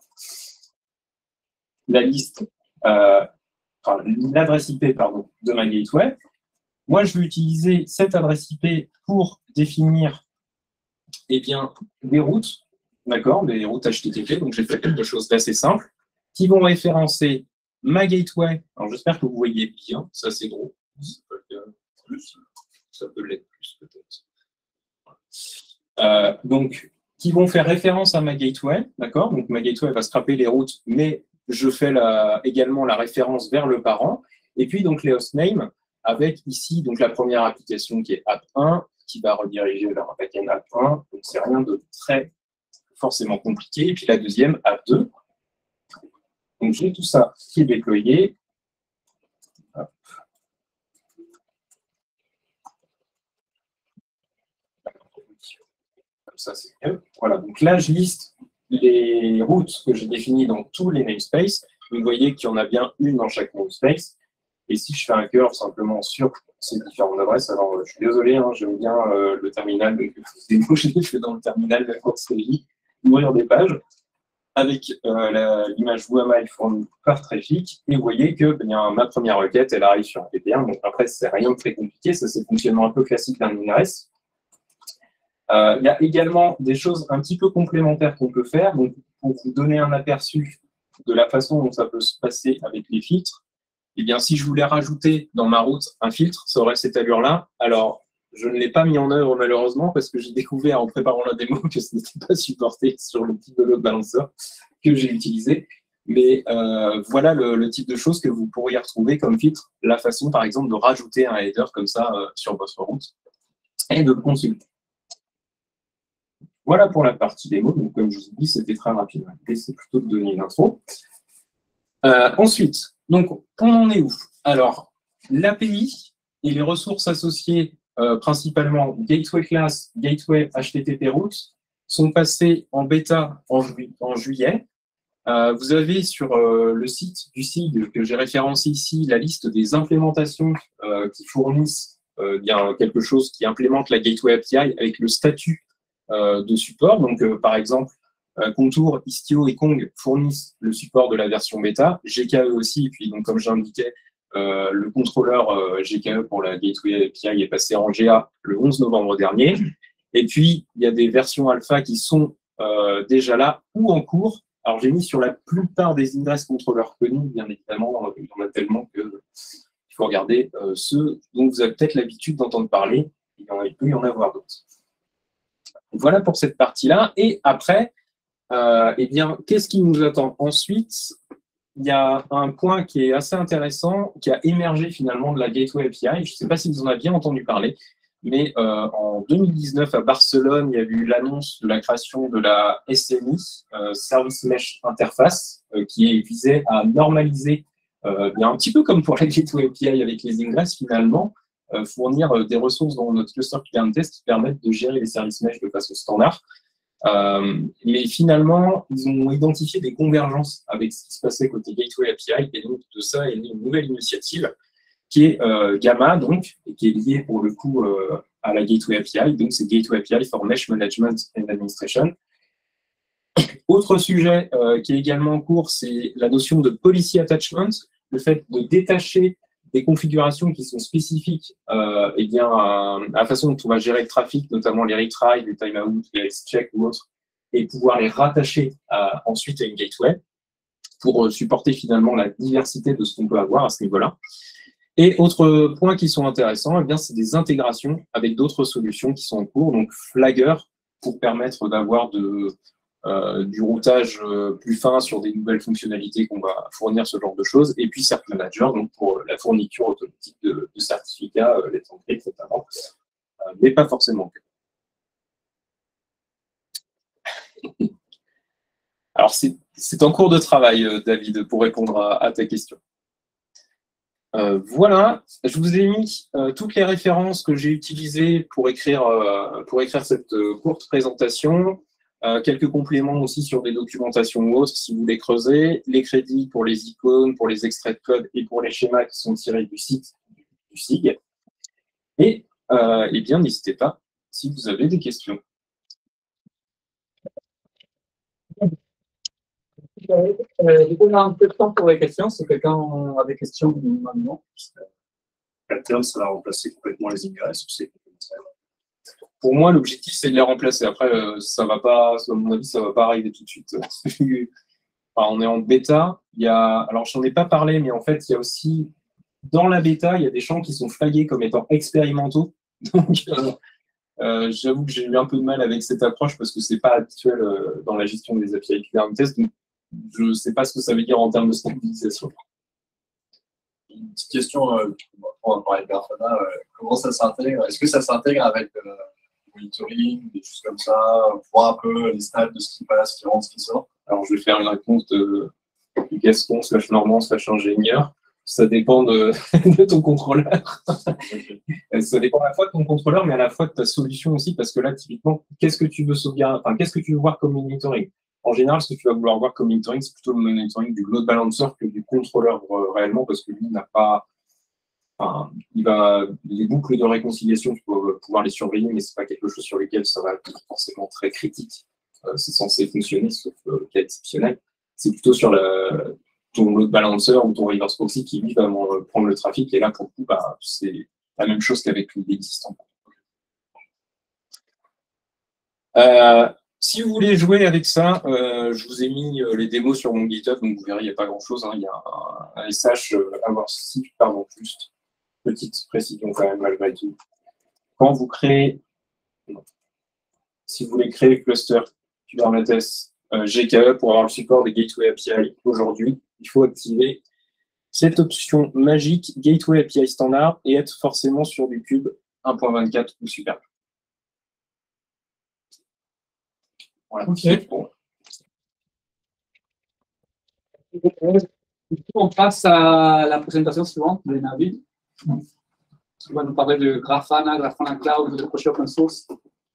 la liste, euh, enfin, l'adresse I P, pardon, de ma gateway. Moi, je vais utiliser cette adresse I P pour définir, eh bien, des routes, d'accord, des routes H T T P. Donc, j'ai fait quelque chose d'assez simple, qui vont référencer ma gateway. Alors, j'espère que vous voyez bien, ça c'est gros. Ça peut l'être plus, ça peut l'être plus peut-être. Euh, donc, qui vont faire référence à ma gateway, d'accord. Donc, ma gateway va scraper les routes, mais je fais la, également la référence vers le parent. Et puis, donc, les hostnames, avec ici donc la première application qui est app un, qui va rediriger vers un backend app un. Donc, c'est rien de très forcément compliqué. Et puis, la deuxième, app deux. Donc, j'ai tout ça qui est déployé. Hop. Comme ça, c'est mieux. Voilà, donc là, je liste les routes que j'ai définies dans tous les namespaces. Vous voyez qu'il y en a bien une dans chaque namespace. Et si je fais un curve simplement sur ces différentes adresses, alors je suis désolé, hein, j'aime bien euh, le terminal, donc je l'ai fait dans le terminal de la course régie, ouvrir des pages avec euh, l'image W A M I fournie par Traffic, et vous voyez que bien, ma première requête, elle arrive sur un P P un, donc après, c'est rien de très compliqué, ça c'est le fonctionnement un peu classique d'un Ingress. Euh, il y a également des choses un petit peu complémentaires qu'on peut faire, donc pour vous donner un aperçu de la façon dont ça peut se passer avec les filtres. Eh bien, si je voulais rajouter dans ma route un filtre, ça aurait cette allure-là. Alors, je ne l'ai pas mis en œuvre malheureusement parce que j'ai découvert en préparant la démo que ce n'était pas supporté sur le type de load balancer que j'ai utilisé. Mais euh, voilà le, le type de choses que vous pourriez retrouver comme filtre, la façon par exemple de rajouter un header comme ça euh, sur votre route et de le consulter. Voilà pour la partie démo. Donc comme je vous ai dit, c'était très rapide. C'est plutôt de donner une intro. Euh, ensuite, donc on en est où? Alors, l'A P I et les ressources associées, euh, principalement Gateway Class, Gateway H T T P Route, sont passées en bêta en, ju en juillet. Euh, vous avez sur euh, le site du S I G que j'ai référencé ici la liste des implémentations euh, qui fournissent euh, bien quelque chose qui implémente la Gateway A P I avec le statut euh, de support. Donc, euh, par exemple, euh, Contour, Istio et Kong fournissent le support de la version bêta, G K E aussi, et puis donc comme j'indiquais, euh, le contrôleur euh, G K E pour la Gateway A P I est passé en G A le onze novembre dernier. Et puis, il y a des versions alpha qui sont euh, déjà là ou en cours. Alors, j'ai mis sur la plupart des ingress contrôleurs connus, bien évidemment, il y en a tellement qu'il faut regarder euh, ceux dont vous avez peut-être l'habitude d'entendre parler. Il, y en a, il peut y en avoir d'autres. Voilà pour cette partie-là. Et après, euh, eh bien, qu'est-ce qui nous attend ensuite? Il y a un point qui est assez intéressant, qui a émergé finalement de la Gateway A P I. Je ne sais pas si vous en avez bien entendu parler. Mais euh, en deux mille dix-neuf, à Barcelone, il y a eu l'annonce de la création de la S M I, euh, Service Mesh Interface, euh, qui visait à normaliser, euh, bien un petit peu comme pour la Gateway A P I avec les ingress, finalement, euh, fournir euh, des ressources dans notre cluster Kubernetes qui permettent de gérer les services mesh de façon standard. Euh, mais finalement, ils ont identifié des convergences avec ce qui se passait côté Gateway A P I, et donc de ça est née une nouvelle initiative qui est euh, Gamma, donc, et qui est lié pour le coup euh, à la Gateway A P I. Donc, c'est Gateway A P I for Mesh Management and Administration. Autre sujet euh, qui est également en cours, c'est la notion de Policy Attachment, le fait de détacher des configurations qui sont spécifiques euh, eh bien, à, à la façon dont on va gérer le trafic, notamment les retries, les timeouts, les checks ou autres, et pouvoir les rattacher à, ensuite à une gateway pour supporter finalement la diversité de ce qu'on peut avoir à ce niveau-là. Et autres points qui sont intéressants, eh bien, c'est des intégrations avec d'autres solutions qui sont en cours. Donc, Flagger, pour permettre d'avoir de, euh, du routage euh, plus fin sur des nouvelles fonctionnalités qu'on va fournir, ce genre de choses. Et puis, Cert Manager, donc pour la fourniture automatique de, de certificats, euh, les templates notamment, euh, mais pas forcément que. Alors, c'est en cours de travail, euh, David, pour répondre à, à ta question. Euh, voilà, je vous ai mis euh, toutes les références que j'ai utilisées pour écrire, euh, pour écrire cette euh, courte présentation, euh, quelques compléments aussi sur des documentations ou autres si vous voulez creuser, les crédits pour les icônes, pour les extraits de code et pour les schémas qui sont tirés du site du S I G. Et euh, eh bien, n'hésitez pas si vous avez des questions. Euh, du coup, on a un peu de temps pour les questions. Si quelqu'un a des questions maintenant. À terme, ça va remplacer complètement les ingress. Pour moi, l'objectif, c'est de les remplacer. Après, euh, ça va pas, à mon avis, ça va pas arriver tout de suite. Enfin, on est en bêta. Il y a, alors, je n'en ai pas parlé, mais en fait, il y a aussi, dans la bêta, il y a des champs qui sont flagués comme étant expérimentaux. Donc, euh, euh, j'avoue que j'ai eu un peu de mal avec cette approche parce que c'est pas habituel euh, dans la gestion des A P I Kubernetes. Donc, je ne sais pas ce que ça veut dire en termes de stabilisation. Une petite question, euh, on va parler de Grafana, euh, comment ça s'intègre? Est-ce que ça s'intègre avec euh, le monitoring, des choses comme ça, voir un peu les stats de ce qui passe, ce qui rentre, ce qui sort? Alors, je vais faire une réponse de, de Gaston, slash Normand, slash ingénieur. Ça dépend de, de ton contrôleur. Ça dépend à la fois de ton contrôleur, mais à la fois de ta solution aussi, parce que là, typiquement, qu'est-ce que tu veux sauvegarder, enfin, qu'est-ce que tu veux voir comme monitoring? En général, ce que tu vas vouloir voir comme monitoring, c'est plutôt le monitoring du load balancer que du contrôleur euh, réellement, parce que lui n'a pas. Enfin, il va, les boucles de réconciliation, tu peux pouvoir les surveiller, mais c'est pas quelque chose sur lequel ça va être forcément très critique. Euh, c'est censé fonctionner, sauf euh, cas exceptionnel. C'est plutôt sur la, ton load balancer ou ton reverse proxy qui, lui, va prendre le trafic. Et là, pour le coup, bah, c'est la même chose qu'avec l'existant. Euh, Si vous voulez jouer avec ça, euh, je vous ai mis euh, les démos sur mon GitHub, donc vous verrez, il n'y a pas grand-chose. Hein. Il y a un, un S H, euh, avoir si, pardon, juste petite précision quand même, malgré tout. quand vous créez, si vous voulez créer le cluster Kubernetes euh, G K E pour avoir le support des Gateway A P I aujourd'hui, il faut activer cette option magique Gateway A P I standard et être forcément sur du cube un point vingt-quatre ou super. Voilà. Ok. Bon. On passe à la présentation suivante de Navid, qui va nous parler de Grafana, Grafana Cloud, de projet open source.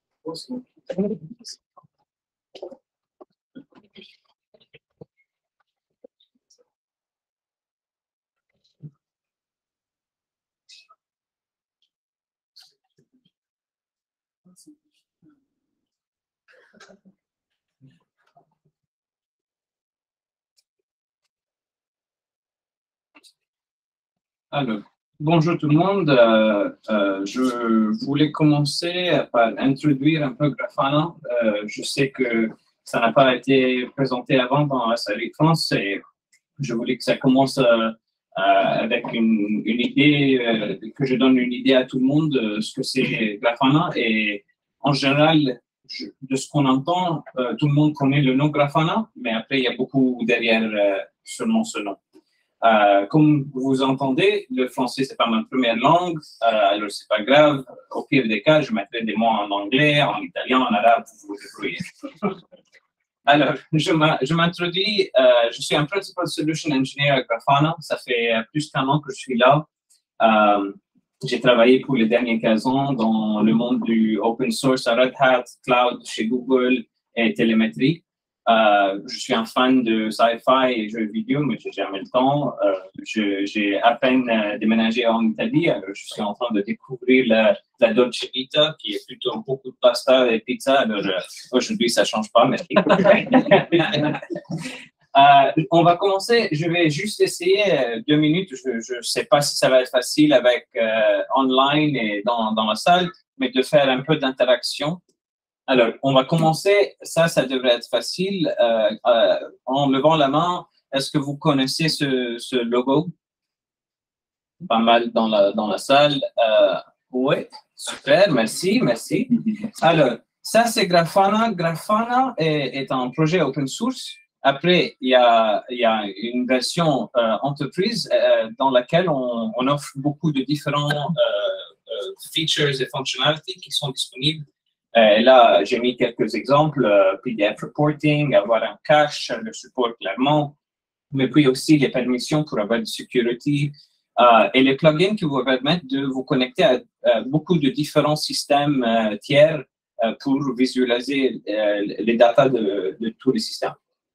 Alors, bonjour tout le monde. Euh, euh, je voulais commencer par introduire un peu Grafana. Euh, je sais que ça n'a pas été présenté avant dans la série France et je voulais que ça commence euh, euh, avec une, une idée, euh, que je donne une idée à tout le monde de ce que c'est Grafana. Et en général, je, de ce qu'on entend, euh, tout le monde connaît le nom Grafana, mais après, il y a beaucoup derrière euh, seulement ce nom. Euh, comme vous entendez, le français, c'est pas ma première langue, euh, alors c'est pas grave. Au pire des cas, je mettrai des mots en anglais, en italien, en arabe, pour vous débrouiller. Alors, je m'introduis, euh, je suis un Principal Solution Engineer à Grafana. Ça fait plus qu'un an que je suis là. Euh, J'ai travaillé pour les derniers quinze ans dans le monde du open source à Red Hat, cloud chez Google et télémétrie. Euh, je suis un fan de sci-fi et jeux vidéo, mais j'ai jamais le temps. Euh, J'ai à peine euh, déménagé en Italie, alors je suis en train de découvrir la, la Dolce Vita, qui est plutôt beaucoup de pasta et pizza. Alors euh, aujourd'hui, ça change pas, merci. euh, on va commencer. Je vais juste essayer euh, deux minutes. Je ne sais pas si ça va être facile avec euh, online et dans, dans la salle, mais de faire un peu d'interaction. Alors, on va commencer, ça, ça devrait être facile. Euh, euh, en levant la main, est-ce que vous connaissez ce, ce logo? Pas mal dans la, dans la salle. Euh, oui, super, merci, merci. Alors, ça, c'est Grafana. Grafana est, est un projet open source. Après, il y a, il y a une version euh, entreprise euh, dans laquelle on, on offre beaucoup de différents euh, euh, features et fonctionnalités qui sont disponibles. Euh, là, j'ai mis quelques exemples, euh, P D F reporting, avoir un cache, le support clairement, mais puis aussi les permissions pour avoir de security euh, et les plugins qui vous permettent de vous connecter à, à beaucoup de différents systèmes euh, tiers euh, pour visualiser euh, les datas de, de tous les systèmes.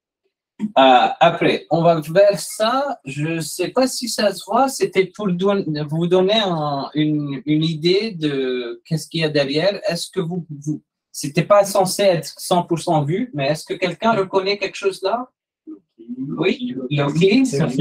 Euh, après, on va vers ça. Je ne sais pas si ça se voit. C'était pour don vous donner un, une, une idée de qu'est-ce qu'il y a derrière. Est-ce que vous, vous c'était pas censé être cent pour cent vu, mais est-ce que quelqu'un reconnaît quelque chose là? Oui, Loki.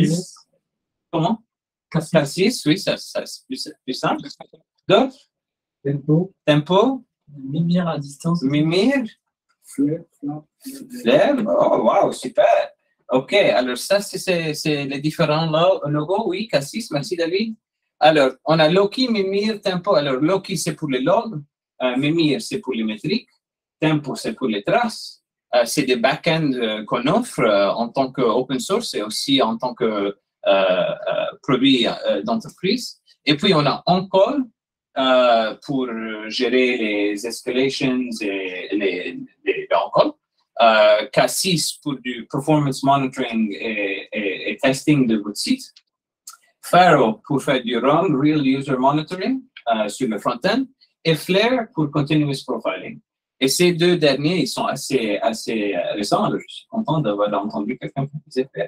Comment? Cassis, oui, ça, ça c'est plus, plus simple. Donc, Tempo. Tempo. Mimir à distance. Mimir. Fleur. Fleur. Oh, wow, super. OK, alors ça, c'est les différents logos. Oui, Cassis, merci David. Alors, on a Loki, Mimir, Tempo. Alors, Loki, c'est pour les logs. Euh, Mimir, c'est pour les métriques. Tempo, c'est pour les traces. Euh, c'est des back-ends euh, qu'on offre euh, en tant qu'open source et aussi en tant que euh, euh, produit euh, d'entreprise. Et puis, on a On-Call euh, pour gérer les escalations et les, les, les On-Call. Euh, K six pour du performance monitoring et, et, et testing de votre site. Faro pour faire du R U M, Real User Monitoring, euh, sur le front-end. Et Flare pour Continuous Profiling. Et ces deux derniers, ils sont assez, assez récents. Alors, je suis content d'avoir entendu quelqu'un qui les a fait.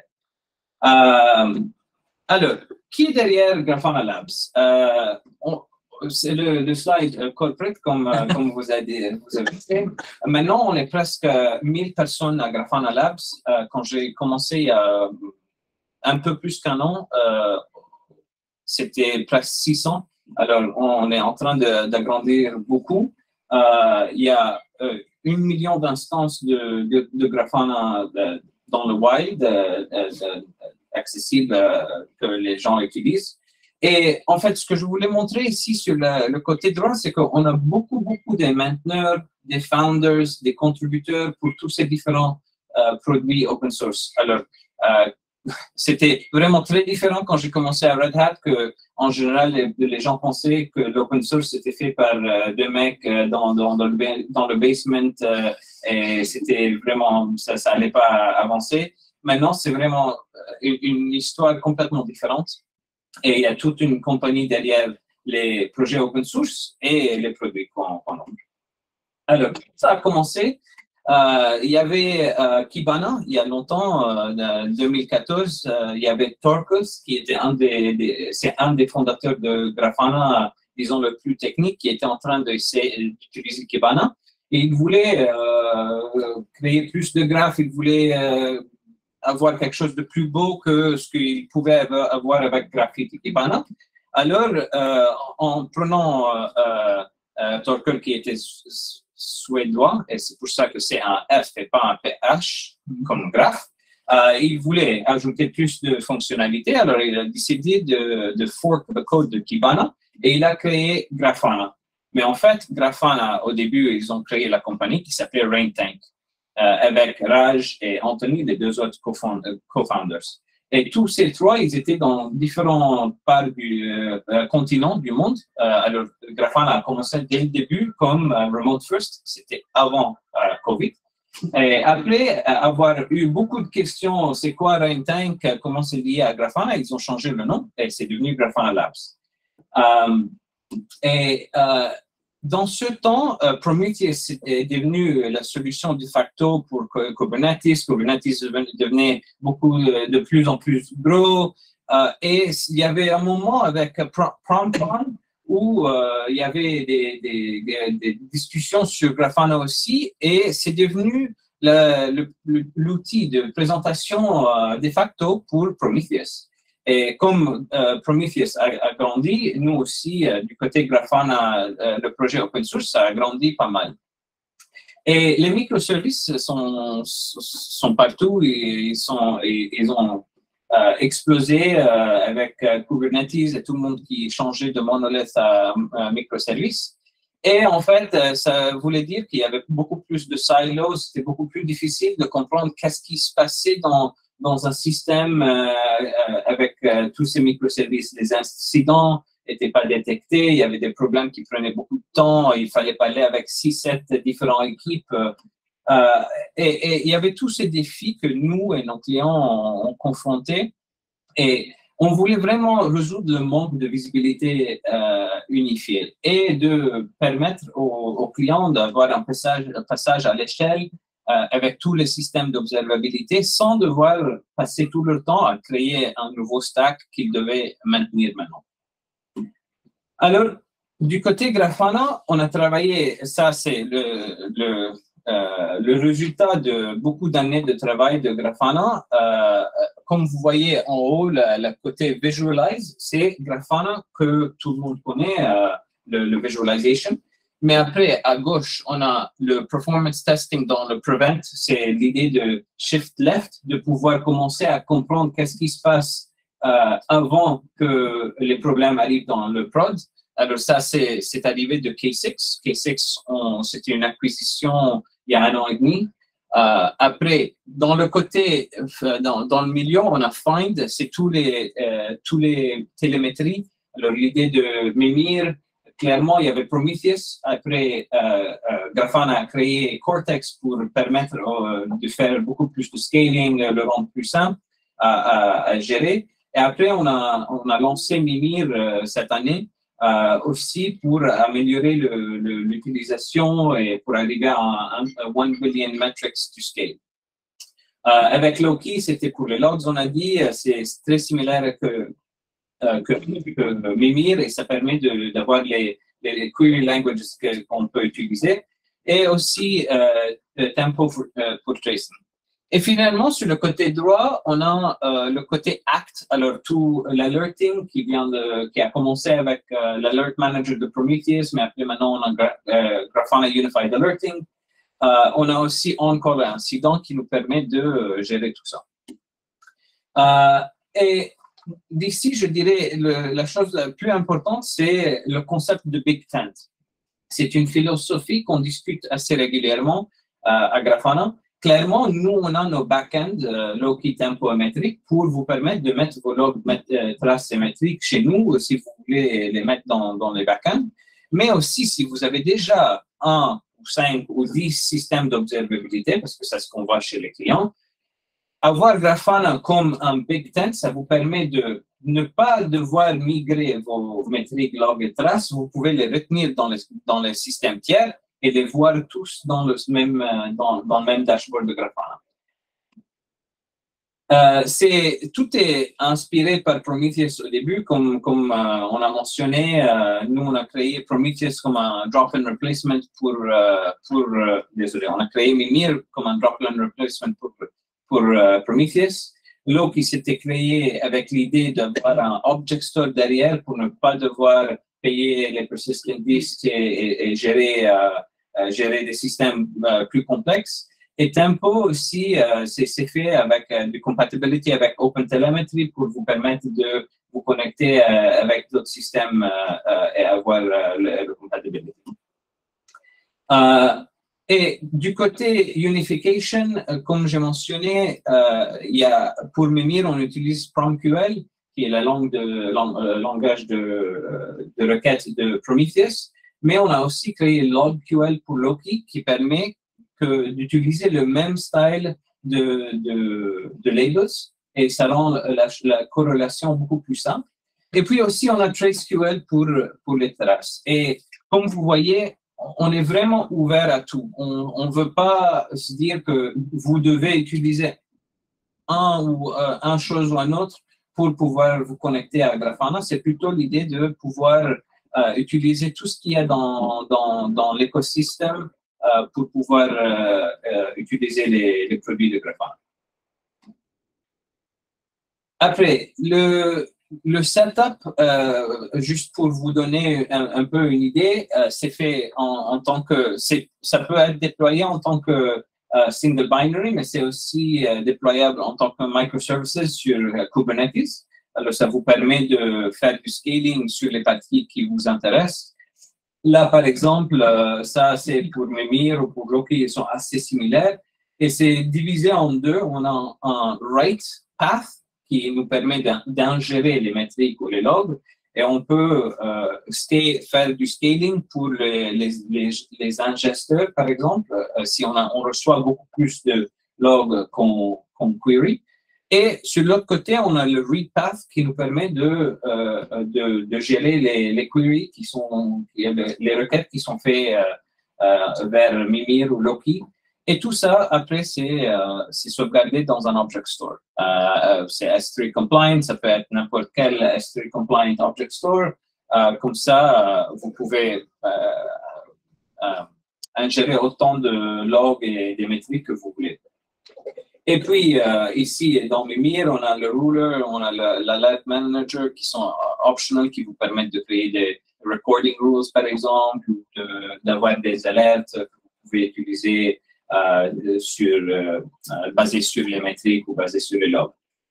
Euh, alors, qui est derrière Grafana Labs? Euh, C'est le, le slide euh, corporate, comme, euh, comme vous avez, vous avez fait. Maintenant, on est presque mille personnes à Grafana Labs. Euh, quand j'ai commencé il y a un peu plus qu'un an, euh, c'était presque six cents. Alors, on est en train d'agrandir beaucoup. Euh, il y a euh, un million d'instances de, de, de Grafana de, dans le wild, euh, euh, accessibles euh, que les gens utilisent. Et en fait, ce que je voulais montrer ici sur le, le côté droit, c'est qu'on a beaucoup, beaucoup de mainteneurs, des founders, des contributeurs pour tous ces différents euh, produits open source. Alors, euh, c'était vraiment très différent quand j'ai commencé à Red Hat, que en général, les, les gens pensaient que l'open source était fait par euh, deux mecs euh, dans, dans, dans, le, dans le basement euh, et c'était vraiment, ça, ça allait pas avancer. Maintenant, c'est vraiment une, une histoire complètement différente. Et il y a toute une compagnie derrière les projets open source et les produits qu'on qu a. Alors, ça a commencé. Euh, il y avait euh, Kibana, il y a longtemps, euh, deux mille quatorze, euh, il y avait Torkos, qui était un des, des c'est un des fondateurs de Grafana, disons le plus technique, qui était en train d'utiliser Kibana. Et il voulait euh, créer plus de graphes, il voulait euh, avoir quelque chose de plus beau que ce qu'il pouvait avoir avec Graphite Kibana. Alors, euh, en prenant euh, euh, Torkel, qui était suédois, et c'est pour ça que c'est un F et pas un P H comme graphe, euh, il voulait ajouter plus de fonctionnalités. Alors, il a décidé de, de fork le code de Kibana et il a créé Grafana. Mais en fait, Grafana, au début, ils ont créé la compagnie qui s'appelait Raintank, euh, avec Raj et Anthony, les deux autres co-founders. Et tous ces trois, ils étaient dans différents parts du euh, continent du monde. Euh, alors, Grafana a commencé dès le début comme euh, Remote First, c'était avant euh, Covid. Et après avoir eu beaucoup de questions, c'est quoi Raintank, comment c'est lié à Grafana, ils ont changé le nom et c'est devenu Grafana Labs. Euh, et euh, dans ce temps, euh, Prometheus est devenu la solution de facto pour Kubernetes. Kubernetes devenait beaucoup euh, de plus en plus gros. Euh, et il y avait un moment avec PromPron où euh, il y avait des, des, des, des discussions sur Grafana aussi. Et c'est devenu l'outil de présentation euh, de facto pour Prometheus. Et comme euh, Prometheus a, a grandi, nous aussi, euh, du côté Grafana, euh, le projet open source a grandi pas mal. Et les microservices sont, sont partout, et ils, sont, et, ils ont euh, explosé euh, avec euh, Kubernetes et tout le monde qui changeait de monolith à, à microservices. Et en fait, euh, ça voulait dire qu'il y avait beaucoup plus de silos, c'était beaucoup plus difficile de comprendre qu'est-ce qui se passait dans dans un système euh, euh, avec euh, tous ces microservices. Les incidents n'étaient pas détectés, il y avait des problèmes qui prenaient beaucoup de temps, il fallait parler avec six, sept différentes équipes. Euh, et, et il y avait tous ces défis que nous et nos clients ont, ont confrontés. Et on voulait vraiment résoudre le manque de visibilité euh, unifiée et de permettre aux, aux clients d'avoir un passage, un passage à l'échelle Euh, avec tous les systèmes d'observabilité sans devoir passer tout le temps à créer un nouveau stack qu'ils devaient maintenir maintenant. Alors, du côté Grafana, on a travaillé, ça c'est le, le, euh, le résultat de beaucoup d'années de travail de Grafana. Euh, comme vous voyez en haut, le côté Visualize, c'est Grafana que tout le monde connaît, euh, le, le Visualization. Mais après, à gauche, on a le performance testing dans le prevent. C'est l'idée de shift left, de pouvoir commencer à comprendre qu'est-ce qui se passe euh, avant que les problèmes arrivent dans le prod. Alors ça, c'est arrivé de K six. K six, c'était une acquisition il y a un an et demi. Euh, après, dans le côté, dans, dans le milieu, on a Find, c'est tous les, euh, tous les télémétries. Alors l'idée de Mimir. Clairement, il y avait Prometheus. Après, euh, euh, Grafana a créé Cortex pour permettre euh, de faire beaucoup plus de scaling, le rendre plus simple à, à, à gérer. Et après, on a, on a lancé Mimir euh, cette année euh, aussi pour améliorer l'utilisation et pour arriver à un, un one billion metrics to scale. Euh, avec Loki, c'était pour les logs, on a dit, c'est très similaire que Euh, que, que Mimir, et ça permet d'avoir les, les query languages qu'on peut utiliser, et aussi euh, le tempo pour, euh, pour tracing. Et finalement, sur le côté droit, on a euh, le côté Act, alors tout l'alerting qui vient de, qui a commencé avec euh, l'Alert Manager de Prometheus, mais après maintenant on a Gra euh, Grafana Unified Alerting. Euh, on a aussi On-Call Incident qui nous permet de euh, gérer tout ça. Euh, et d'ici, je dirais, le, la chose la plus importante, c'est le concept de Big Tent. C'est une philosophie qu'on discute assez régulièrement euh, à Grafana. Clairement, nous, on a nos back-ends euh, Loki tempométriques pour vous permettre de mettre vos logs euh, traces symétriques chez nous, si vous voulez les mettre dans, dans les back-ends. Mais aussi, si vous avez déjà un ou cinq ou dix systèmes d'observabilité, parce que c'est ce qu'on voit chez les clients, avoir Grafana comme un Big Tent, ça vous permet de ne pas devoir migrer vos métriques, logs et traces. Vous pouvez les retenir dans les, dans les systèmes tiers et les voir tous dans le même, dans, dans le même dashboard de Grafana. Euh, c'est, tout est inspiré par Prometheus au début, comme, comme euh, on a mentionné. Euh, nous, on a créé Prometheus comme un drop-in replacement pour, euh, pour euh, désolé, on a créé Mimir comme un drop-in replacement pour, pour euh, Prometheus. Loki s'était créé avec l'idée d'avoir un object store derrière pour ne pas devoir payer les persistent disks et, et, et gérer, euh, euh, gérer des systèmes euh, plus complexes. Et Tempo aussi, euh, c'est fait avec euh, de compatibilité avec OpenTelemetry pour vous permettre de vous connecter euh, avec d'autres systèmes euh, euh, et avoir euh, la compatibilité. Euh, et du côté unification, euh, comme j'ai mentionné, euh, il y a, pour Mimir, on utilise PromQL, qui est la langue de, lang, euh, langage de, de requête de Prometheus, mais on a aussi créé LogQL pour Loki, qui permet que d'utiliser le même style de, de, de labels et ça rend la, la corrélation beaucoup plus simple. Et puis aussi, on a TraceQL pour, pour les traces. Et comme vous voyez, on est vraiment ouvert à tout. On ne veut pas se dire que vous devez utiliser un ou euh, un chose ou un autre pour pouvoir vous connecter à Grafana. C'est plutôt l'idée de pouvoir euh, utiliser tout ce qu'il y a dans, dans, dans l'écosystème Euh, pour pouvoir euh, euh, utiliser les, les produits de Grafana. Après, le, le setup, euh, juste pour vous donner un, un peu une idée, euh, c'est fait en, en tant que, ça peut être déployé en tant que euh, single binary, mais c'est aussi euh, déployable en tant que microservices sur euh, Kubernetes. Alors, ça vous permet de faire du scaling sur les parties qui vous intéressent. Là, par exemple, euh, ça, c'est pour Mimir ou pour Loki, ils sont assez similaires. Et c'est divisé en deux. On a un, un write path qui nous permet d'ingérer les métriques ou les logs. Et on peut euh, faire du scaling pour les, les, les, les ingesteurs, par exemple, euh, si on, a, on reçoit beaucoup plus de logs qu'on qu'on query. Et sur l'autre côté, on a le read path qui nous permet de, euh, de, de gérer les, les queries qui sont, les requêtes qui sont faites euh, euh, vers Mimir ou Loki. Et tout ça, après, c'est euh, sauvegardé dans un object store. Euh, c'est S trois compliant, ça peut être n'importe quel S trois compliant object store. Euh, comme ça, euh, vous pouvez euh, euh, ingérer autant de logs et des métriques que vous voulez. Et puis, euh, ici, dans Mimir, on a le ruler, on a l'alert manager qui sont optional, qui vous permettent de créer des recording rules, par exemple, ou d'avoir des alertes que vous pouvez utiliser euh, sur, euh, basées sur les métriques ou basées sur les logs.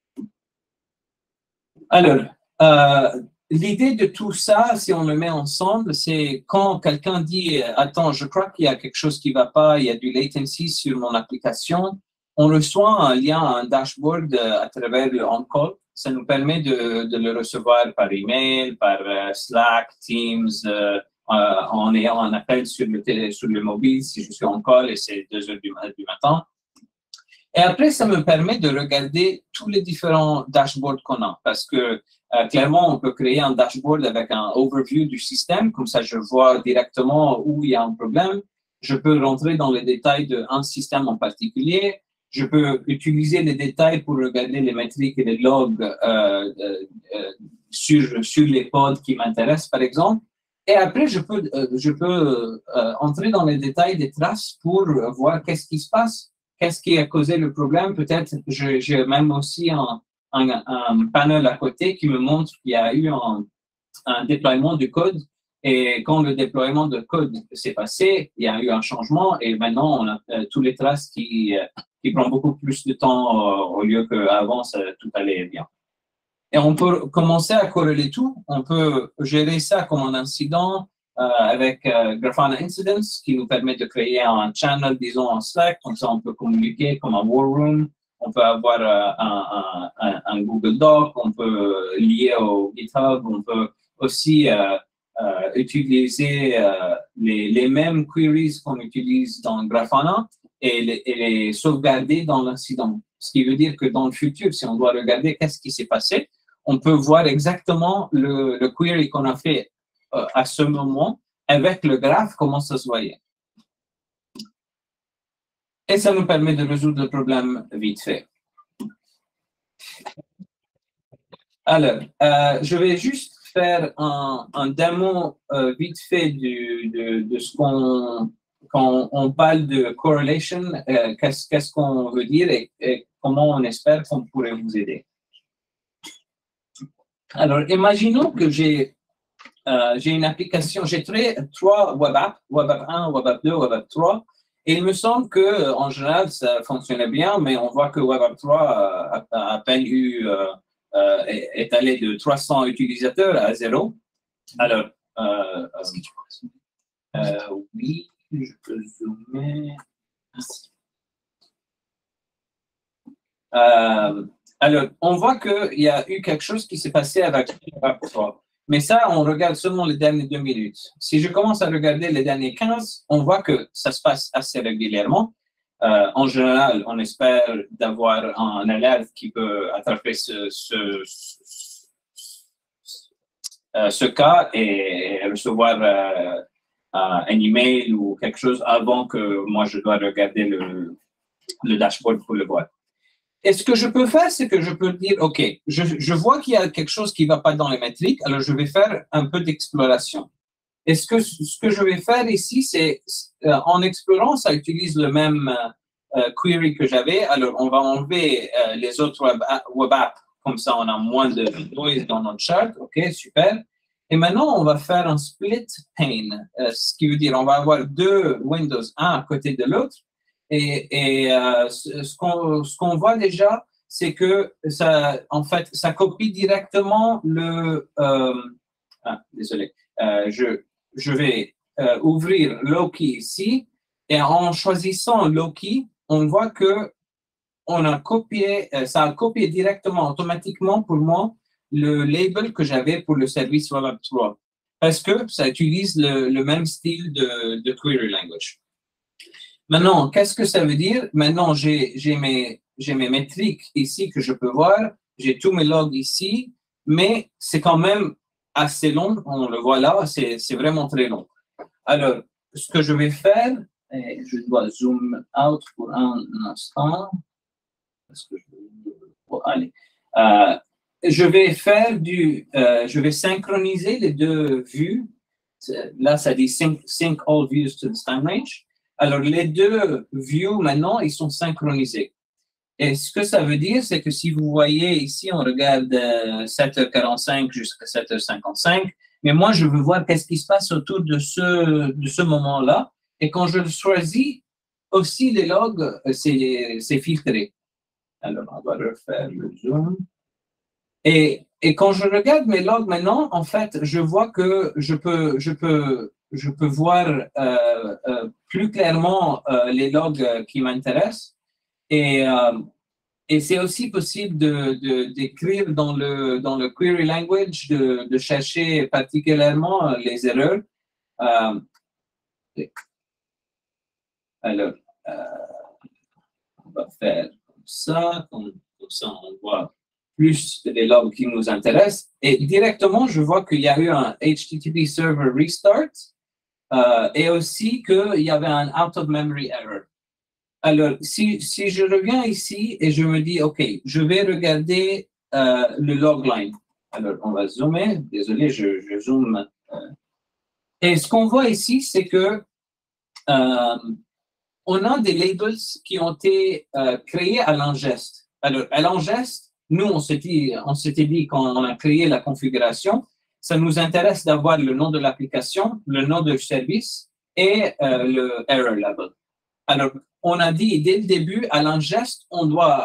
Alors, euh, l'idée de tout ça, si on le met ensemble, c'est quand quelqu'un dit « Attends, je crois qu'il y a quelque chose qui ne va pas, il y a du latency sur mon application », on reçoit un lien, un dashboard à travers le on-call. Ça nous permet de, de le recevoir par email, par uh, Slack, Teams, euh, euh, en ayant un appel sur le, télé, sur le mobile si je suis en call et c'est deux heures du, du matin. Et après, ça me permet de regarder tous les différents dashboards qu'on a parce que euh, clairement, on peut créer un dashboard avec un overview du système. Comme ça, je vois directement où il y a un problème. Je peux rentrer dans les détails d'un système en particulier. Je peux utiliser les détails pour regarder les métriques et les logs euh, euh, sur, sur les pods qui m'intéressent, par exemple. Et après, je peux, euh, je peux euh, entrer dans les détails des traces pour voir qu'est-ce qui se passe, qu'est-ce qui a causé le problème. Peut-être j'ai même aussi un, un, un panel à côté qui me montre qu'il y a eu un, un déploiement du code. Et quand le déploiement de code s'est passé, il y a eu un changement et maintenant, on a euh, tous les traces qui... Euh, qui prend beaucoup plus de temps euh, au lieu qu'avant, tout allait bien. Et on peut commencer à corréler tout. On peut gérer ça comme un incident euh, avec euh, Grafana Incidents qui nous permet de créer un channel, disons, en Slack. Comme ça, on peut communiquer comme un war room. On peut avoir euh, un, un, un Google Doc. On peut lier au GitHub. On peut aussi euh, euh, utiliser euh, les, les mêmes queries qu'on utilise dans Grafana et les, et les sauvegarder dans l'incident. Ce qui veut dire que dans le futur, si on doit regarder qu'est-ce qui s'est passé, on peut voir exactement le, le query qu'on a fait euh, à ce moment avec le graphe, comment ça se voyait. Et ça nous permet de résoudre le problème vite fait. Alors, euh, je vais juste faire un, un démo euh, vite fait du, de, de ce qu'on, quand on parle de correlation, euh, qu'est-ce, qu'est-ce qu'on veut dire et, et comment on espère qu'on pourrait vous aider. Alors, imaginons que j'ai euh, j'ai une application, j'ai trois web apps, web app un, web app deux, web app trois, et il me semble que en général, ça fonctionnait bien, mais on voit que web app trois a, a à peine eu, euh, euh, est, est allé de trois cents utilisateurs à zéro. Alors, euh, euh, oui, je peux zoomer. Euh, alors, on voit qu'il y a eu quelque chose qui s'est passé avec web app trois. Mais ça, on regarde seulement les dernières deux minutes. Si je commence à regarder les derniers quinze, on voit que ça se passe assez régulièrement. Euh, en général, on espère d'avoir un alerte qui peut attraper ce, ce, ce, euh, ce cas et recevoir euh, un email ou quelque chose avant que moi je dois regarder le, le dashboard pour le voir. Et ce que je peux faire, c'est que je peux dire, OK, je, je vois qu'il y a quelque chose qui ne va pas dans les métriques, alors je vais faire un peu d'exploration. Et ce que, ce que je vais faire ici, c'est, euh, en explorant, ça utilise le même euh, query que j'avais. Alors, on va enlever euh, les autres web, web apps, comme ça, on a moins de noise dans notre chart. OK, super. Et maintenant, on va faire un split pane, euh, ce qui veut dire on va avoir deux Windows, un à côté de l'autre. Et, et euh, ce qu'on ce qu'on voit déjà, c'est que ça, en fait, ça copie directement le. Euh, ah, désolé. Euh, je je vais euh, ouvrir Loki ici et en choisissant Loki, on voit que on a copié, euh, ça a copié directement, automatiquement pour moi le label que j'avais pour le service web app trois parce que ça utilise le, le même style de, de query language. Maintenant, qu'est-ce que ça veut dire? Maintenant, j'ai, j'ai, mes, j'ai mes métriques ici que je peux voir. J'ai tous mes logs ici, mais c'est quand même assez long. On le voit là, c'est, c'est vraiment très long. Alors, ce que je vais faire, et je dois zoom out pour un instant. Parce que je, bon, allez. Euh, je vais faire du, euh, je vais synchroniser les deux vues. Là, ça dit sync, sync all views to the time range. Alors, les deux views, maintenant, ils sont synchronisés. Et ce que ça veut dire, c'est que si vous voyez ici, on regarde euh, sept heures quarante-cinq jusqu'à sept heures cinquante-cinq, mais moi, je veux voir qu'est-ce qui se passe autour de ce, de ce moment-là. Et quand je le choisis, aussi, les logs, c'est, c'est filtré. Alors, on va refaire le zoom. Et, et quand je regarde mes logs maintenant, en fait, je vois que je peux, je peux, je peux voir euh, euh, plus clairement euh, les logs qui m'intéressent. Et, euh, et c'est aussi possible de, de, d'écrire dans le, dans le query language, de, de chercher particulièrement les erreurs. Euh, alors, euh, on va faire comme ça, comme, comme ça on voit plus les logs qui nous intéressent. Et directement, je vois qu'il y a eu un H T T P server restart euh, et aussi qu'il y avait un out of memory error. Alors, si, si je reviens ici et je me dis, OK, je vais regarder euh, le logline. Alors, on va zoomer. Désolé, je, je zoome. Euh. Et ce qu'on voit ici, c'est que euh, on a des labels qui ont été euh, créés à l'ingest. Alors, à l'ingest, nous, on s'était dit, on s'était dit quand on a créé la configuration, ça nous intéresse d'avoir le nom de l'application, le nom du service et euh, le error label. Alors, on a dit dès le début, à l'ingest, on doit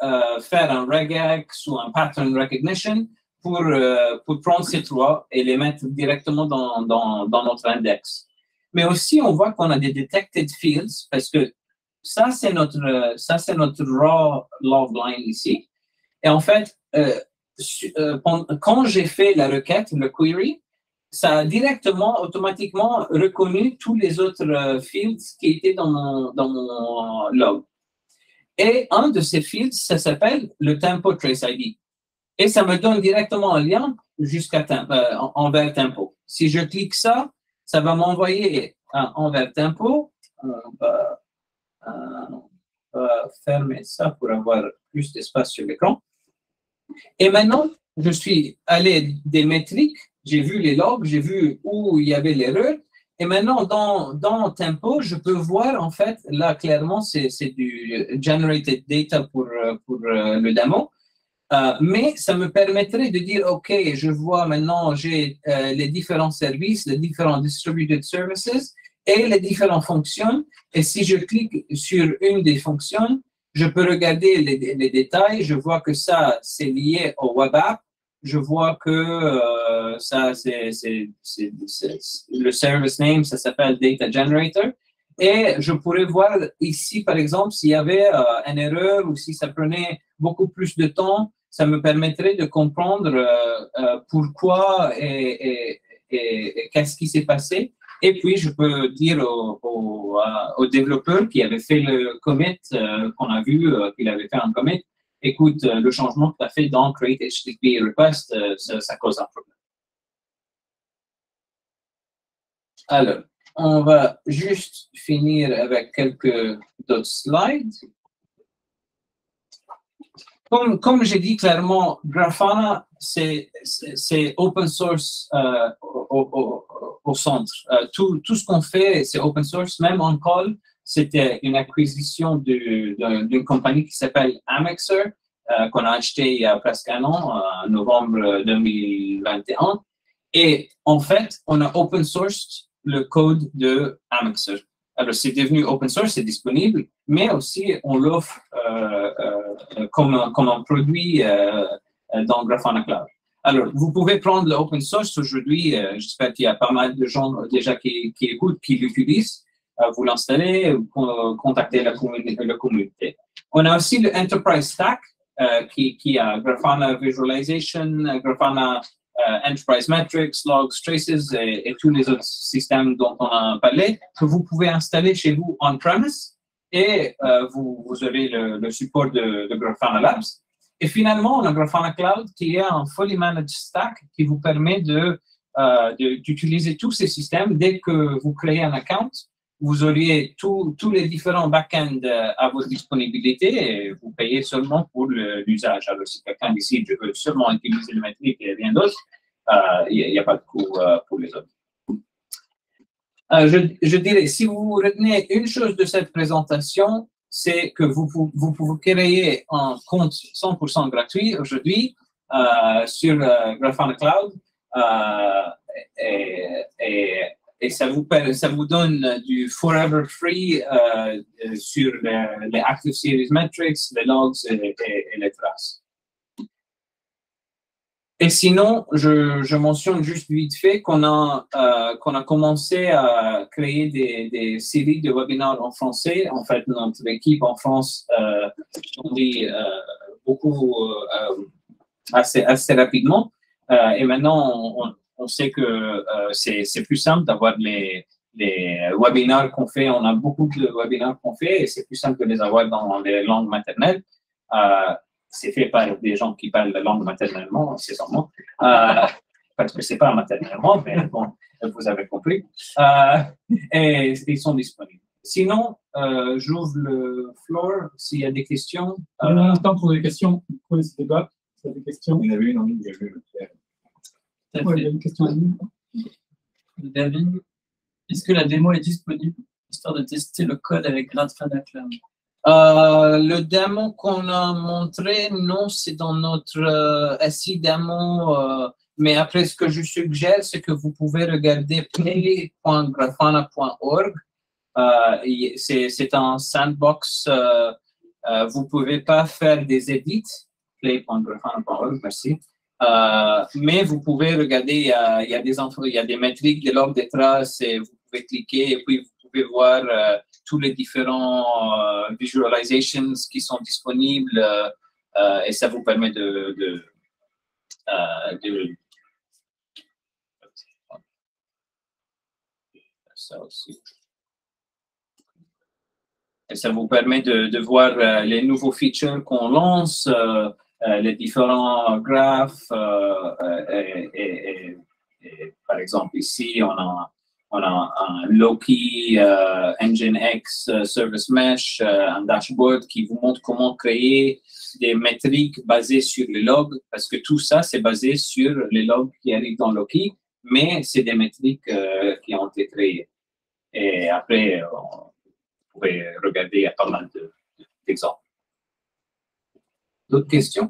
euh, faire un regex ou un pattern recognition pour, euh, pour prendre ces trois et les mettre directement dans, dans, dans notre index. Mais aussi, on voit qu'on a des detected fields parce que ça, c'est notre, ça, c'est notre raw log line ici. Et en fait, euh, euh, quand j'ai fait la requête, le query, ça a directement, automatiquement reconnu tous les autres euh, fields qui étaient dans mon, dans mon log. Et un de ces fields, ça s'appelle le tempo trace I D. Et ça me donne directement un lien jusqu'à euh, envers tempo. Si je clique ça, ça va m'envoyer un envers tempo. On va, euh, on va fermer ça pour avoir plus d'espace sur l'écran. Et maintenant, je suis allé des métriques, j'ai vu les logs, j'ai vu où il y avait l'erreur. Et maintenant, dans, dans Tempo, je peux voir, en fait, là, clairement, c'est du generated data pour, pour euh, le démo. Euh, mais ça me permettrait de dire, OK, je vois maintenant, j'ai euh, les différents services, les différents distributed services et les différentes fonctions. Et si je clique sur une des fonctions, je peux regarder les, les détails. Je vois que ça, c'est lié au web app. Je vois que euh, ça, c'est le service name, ça s'appelle Data Generator. Et je pourrais voir ici, par exemple, s'il y avait euh, une erreur ou si ça prenait beaucoup plus de temps, ça me permettrait de comprendre euh, euh, pourquoi et, et, et, et qu'est-ce qui s'est passé. Et puis, je peux dire au, au, au développeur qui avait fait le commit, euh, qu'on a vu euh, qu'il avait fait un commit, écoute, euh, le changement que tu as fait dans Create H T T P Request, euh, ça, ça cause un problème. Alors, on va juste finir avec quelques d'autres slides. Comme, comme j'ai dit clairement, Grafana, c'est open source euh, au, au, au centre. Euh, tout, tout ce qu'on fait, c'est open source. Même en call, c'était une acquisition d'une compagnie qui s'appelle Amexer, euh, qu'on a acheté il y a presque un an, en novembre deux mille vingt et un. Et en fait, on a open sourced le code de Amexer. Alors, c'est devenu open source, c'est disponible, mais aussi on l'offre euh, euh, comme, un, comme un produit euh, dans Grafana Cloud. Alors, vous pouvez prendre l'open source aujourd'hui. Euh, J'espère qu'il y a pas mal de gens déjà qui, qui écoutent, qui l'utilisent. Euh, vous l'installez, vous contactez la, communi la communauté. On a aussi le Enterprise Stack euh, qui, qui a Grafana Visualization, Grafana Uh, Enterprise Metrics, Logs, Traces et, et tous les autres systèmes dont on a parlé, que vous pouvez installer chez vous on-premise et uh, vous, vous aurez le, le support de, de Grafana Labs. Et finalement, on a Grafana Cloud qui est un fully managed stack qui vous permet de, uh, d'utiliser tous ces systèmes. Dès que vous créez un account, vous auriez tous les différents back-ends à votre disponibilité et vous payez seulement pour l'usage. Alors, si quelqu'un décide, je veux seulement utiliser le métrique et rien d'autre, il euh, n'y a, a pas de coût euh, pour les autres. Euh, je, je dirais, si vous retenez une chose de cette présentation, c'est que vous, vous, vous pouvez créer un compte cent pour cent gratuit aujourd'hui euh, sur euh, Grafana Cloud euh, et, et Et ça vous, ça vous donne du forever free euh, sur les, les Active Series Metrics, les logs et, et, et les traces. Et sinon, je, je mentionne juste vite fait qu'on a, euh, qu'on a commencé à créer des, des séries de webinaires en français. En fait, notre équipe en France euh, lit euh, beaucoup, euh, assez, assez rapidement. Euh, et maintenant, on, on On sait que euh, c'est plus simple d'avoir les, les webinaires qu'on fait. On a beaucoup de webinaires qu'on fait et c'est plus simple de les avoir dans les langues maternelles. Euh, c'est fait par des gens qui parlent la langue maternellement, c'est sûrement. Euh, parce que c'est pas maternellement, mais bon, vous avez compris. Euh, et ils sont disponibles. Sinon, euh, j'ouvre le floor s'il y a des questions. Euh, on a un temps pour des questions. Pour les débats, s'il y a des questions. Il y en avait une en ligne, il y avait le Ouais, il y a une question à nous. David, est-ce que la démo est disponible, histoire de tester le code avec Grafana Cloud? Euh, le démo qu'on a montré, non, c'est dans notre euh, S I démo. Euh, mais après, ce que je suggère, c'est que vous pouvez regarder play point grafana point org. Euh, c'est un sandbox euh, euh, vous ne pouvez pas faire des edits, play point grafana point org, merci. Euh, mais vous pouvez regarder, il y a, il y a des infos, il y a des métriques, des logs, des traces, et vous pouvez cliquer et puis vous pouvez voir euh, tous les différents euh, visualizations qui sont disponibles euh, euh, et ça vous permet de, de, euh, de ça aussi. Et ça vous permet de, de voir euh, les nouveaux features qu'on lance, euh, euh, les différents graphes. Euh, et, et, et, et, par exemple, ici, on a, on a un Loki, euh, Nginx, uh, Service Mesh, euh, un dashboard qui vous montre comment créer des métriques basées sur les logs, parce que tout ça, c'est basé sur les logs qui arrivent dans Loki, mais c'est des métriques euh, qui ont été créées. Et après, on, vous pouvez regarder, il y a pas mal d'exemples. D'autres questions?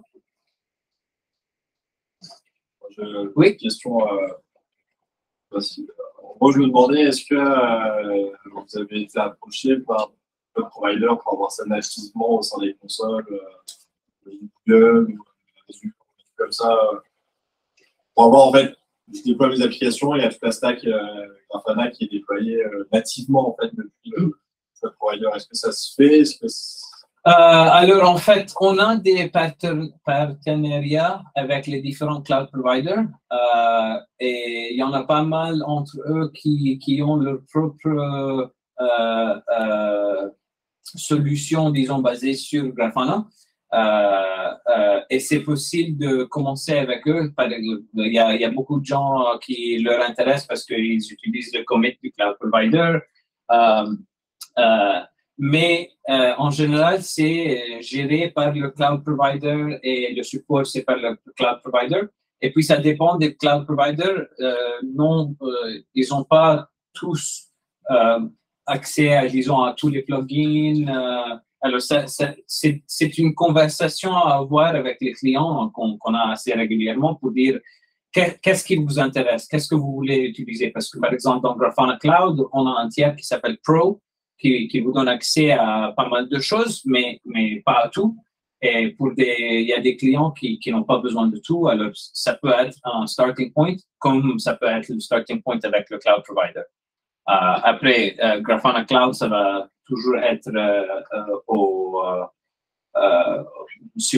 Je, oui. Une question. Euh, facile. Moi, je me demandais, est-ce que euh, vous avez été approché par le provider pour avoir ça nativement au sein des consoles, euh, Google, ou des comme ça, euh, pour avoir en fait, je déploie mes applications et il y a toute la stack euh, Grafana qui est déployée euh, nativement en fait depuis le provider. Est-ce que ça se fait? Est-ce que euh, alors, en fait, on a des partenariats avec les différents cloud providers euh, et il y en a pas mal entre eux qui, qui ont leur propre euh, euh, solution, disons, basée sur Grafana. Euh, euh, et c'est possible de commencer avec eux. Il y a, il y a beaucoup de gens qui leur intéressent parce qu'ils utilisent le commit du cloud provider. Euh, Euh, mais euh, en général, c'est géré par le cloud provider et le support, c'est par le cloud provider. Et puis, ça dépend des cloud providers. Euh, non, euh, ils n'ont pas tous euh, accès, à, disons, à tous les plugins. Euh, alors, ça, ça, c'est une conversation à avoir avec les clients qu'on qu'on a assez régulièrement pour dire qu'est-ce qui vous intéresse, qu'est-ce que vous voulez utiliser. Parce que, par exemple, dans Grafana Cloud, on a un tiers qui s'appelle Pro, Qui, qui vous donne accès à pas mal de choses, mais, mais pas à tout. Et pour des, il y a des clients qui, qui n'ont pas besoin de tout. Alors, ça peut être un starting point, comme ça peut être le starting point avec le cloud provider. Euh, après, euh, Grafana Cloud, ça va toujours être euh, euh, au, euh, euh, sur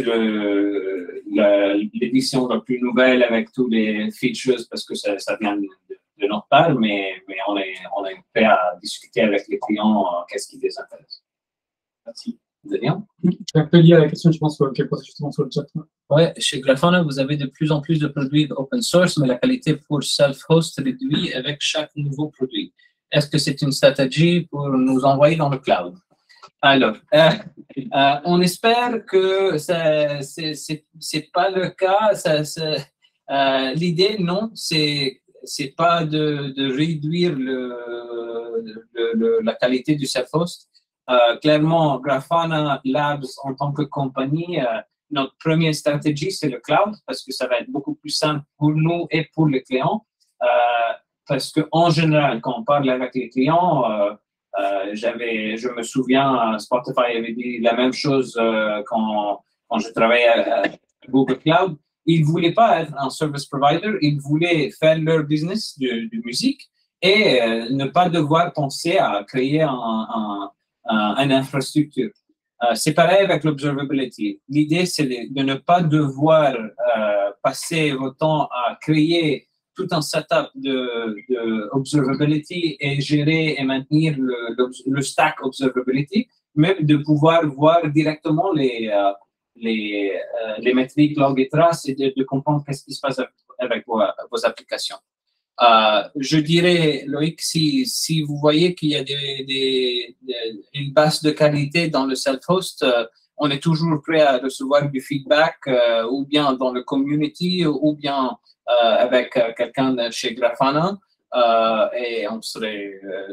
l'édition la plus nouvelle avec tous les features, parce que ça, ça vient de, de notre part, mais, mais on, est, on est prêt à discuter avec les clients euh, qu'est-ce qui les intéresse. Merci. Vous avez rien? C'est un peu lié à la question, je pense, qui est posée justement sur le chat. Oui, chez Grafana, vous avez de plus en plus de produits open source, mais la qualité pour self-host réduit avec chaque nouveau produit. Est-ce que c'est une stratégie pour nous envoyer dans le cloud? Alors, euh, euh, on espère que ce n'est pas le cas. Euh, L'idée, non, c'est c'est pas de, de réduire le, le, le, la qualité du self-host. Euh, clairement, Grafana Labs, en tant que compagnie, euh, notre première stratégie, c'est le cloud, parce que ça va être beaucoup plus simple pour nous et pour les clients. Euh, parce qu'en général, quand on parle avec les clients, euh, euh, j'avais, je me souviens, Spotify avait dit la même chose euh, quand, quand je travaillais à, à Google Cloud. Ils ne voulaient pas être un service provider, ils voulaient faire leur business de, de musique et euh, ne pas devoir penser à créer un, un, un, une infrastructure. Euh, c'est pareil avec l'observability. L'idée, c'est de, de ne pas devoir euh, passer votre temps à créer tout un setup de, de observability et gérer et maintenir le, le, le stack observability, mais de pouvoir voir directement les... Euh, Les, euh, les métriques, log et traces et de, de comprendre qu'est-ce qui se passe avec, avec vos, vos applications. Euh, je dirais, Loïc, si, si vous voyez qu'il y a des, des, des, une baisse de qualité dans le self-host, euh, on est toujours prêt à recevoir du feedback euh, ou bien dans le community ou bien euh, avec euh, quelqu'un chez Grafana euh, et on serait, euh,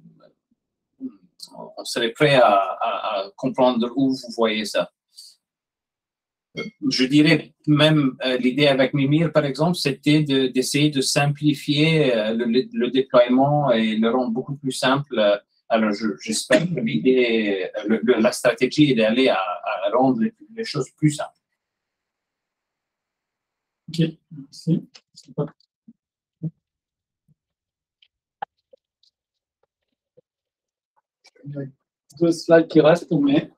on serait prêt à, à, à comprendre où vous voyez ça. Je dirais même euh, l'idée avec Mimir, par exemple, c'était d'essayer de, de simplifier euh, le, le déploiement et le rendre beaucoup plus simple. Alors, je- j'espère que l'idée, le- le- la stratégie est d'aller à, à rendre les, les choses plus simples. Ok, merci. Deux slides qui restent, mais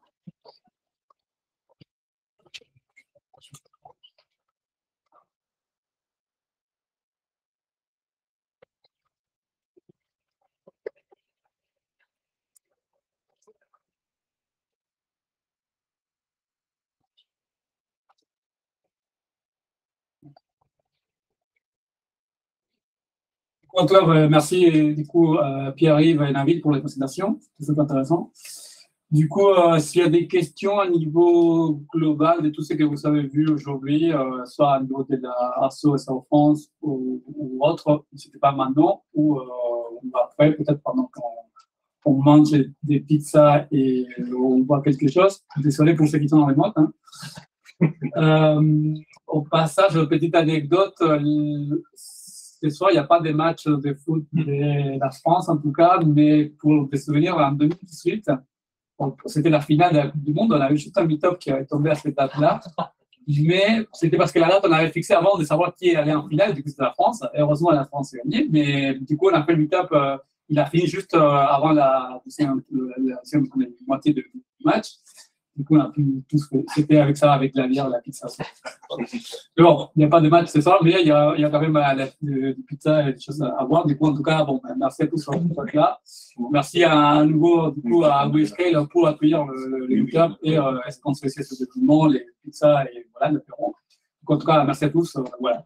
encore, euh, merci et, du coup euh, Pierre-Yves et Navid pour les présentations, c'est intéressant. Du coup, euh, s'il y a des questions à niveau global de tout ce que vous avez vu aujourd'hui, euh, soit à niveau de la A S O S en France ou, ou autre, n'hésitez pas maintenant ou, euh, ou après, peut-être pendant qu'on on mange des pizzas et on voit quelque chose. Désolé pour ceux qui sont dans les mots. Hein. Euh, au passage, petite anecdote, euh, ce soir, il n'y a pas de match de foot de la France en tout cas, mais pour des souvenirs, en deux mille dix-huit, c'était la finale de la Coupe du Monde, on avait juste un meet-up qui avait tombé à cette date-là, mais c'était parce que la date, on avait fixé avant de savoir qui allait en finale, du coup c'était la France, et heureusement la France a gagné, mais du coup on a fait le meet-up, euh, il a fini juste euh, avant la deuxième, la deuxième moitié du match. Du coup, on a pu tous fêter avec ça, avec la bière, la pizza. Mais bon, il n'y a pas de match ce soir, mais il y a, il y a quand même euh, des pizza et des choses à voir. Du coup, en tout cas, bon, merci à tous pour être là. Merci à nouveau du coup, à WeScale pour accueillir le, le meet-up et euh, est-ce qu'on se laisse ce document, les pizzas et voilà, l'apéro. Donc, en tout cas, merci à tous. Euh, voilà.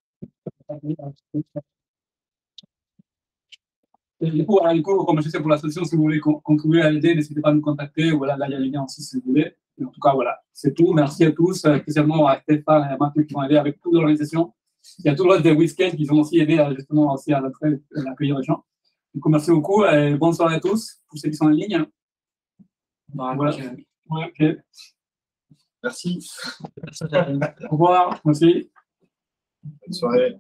Et du coup, voilà, du coup, comme je sais pour la solution, si vous voulez contribuer à l'aider, n'hésitez pas à nous contacter. Voilà, là, il y a les liens aussi si vous voulez. Et en tout cas, voilà, c'est tout. Merci à tous, spécialement à Stéphane et à Mathieu qui ont aidé avec toute l'organisation. Il y a tout le reste des Whisky qui ont aussi aidé à, justement aussi à accueillir les gens. Du coup, merci beaucoup et bonne soirée à tous pour ceux qui sont en ligne. Voilà. Ouais, okay. Merci. Au revoir. Merci. Bonne soirée.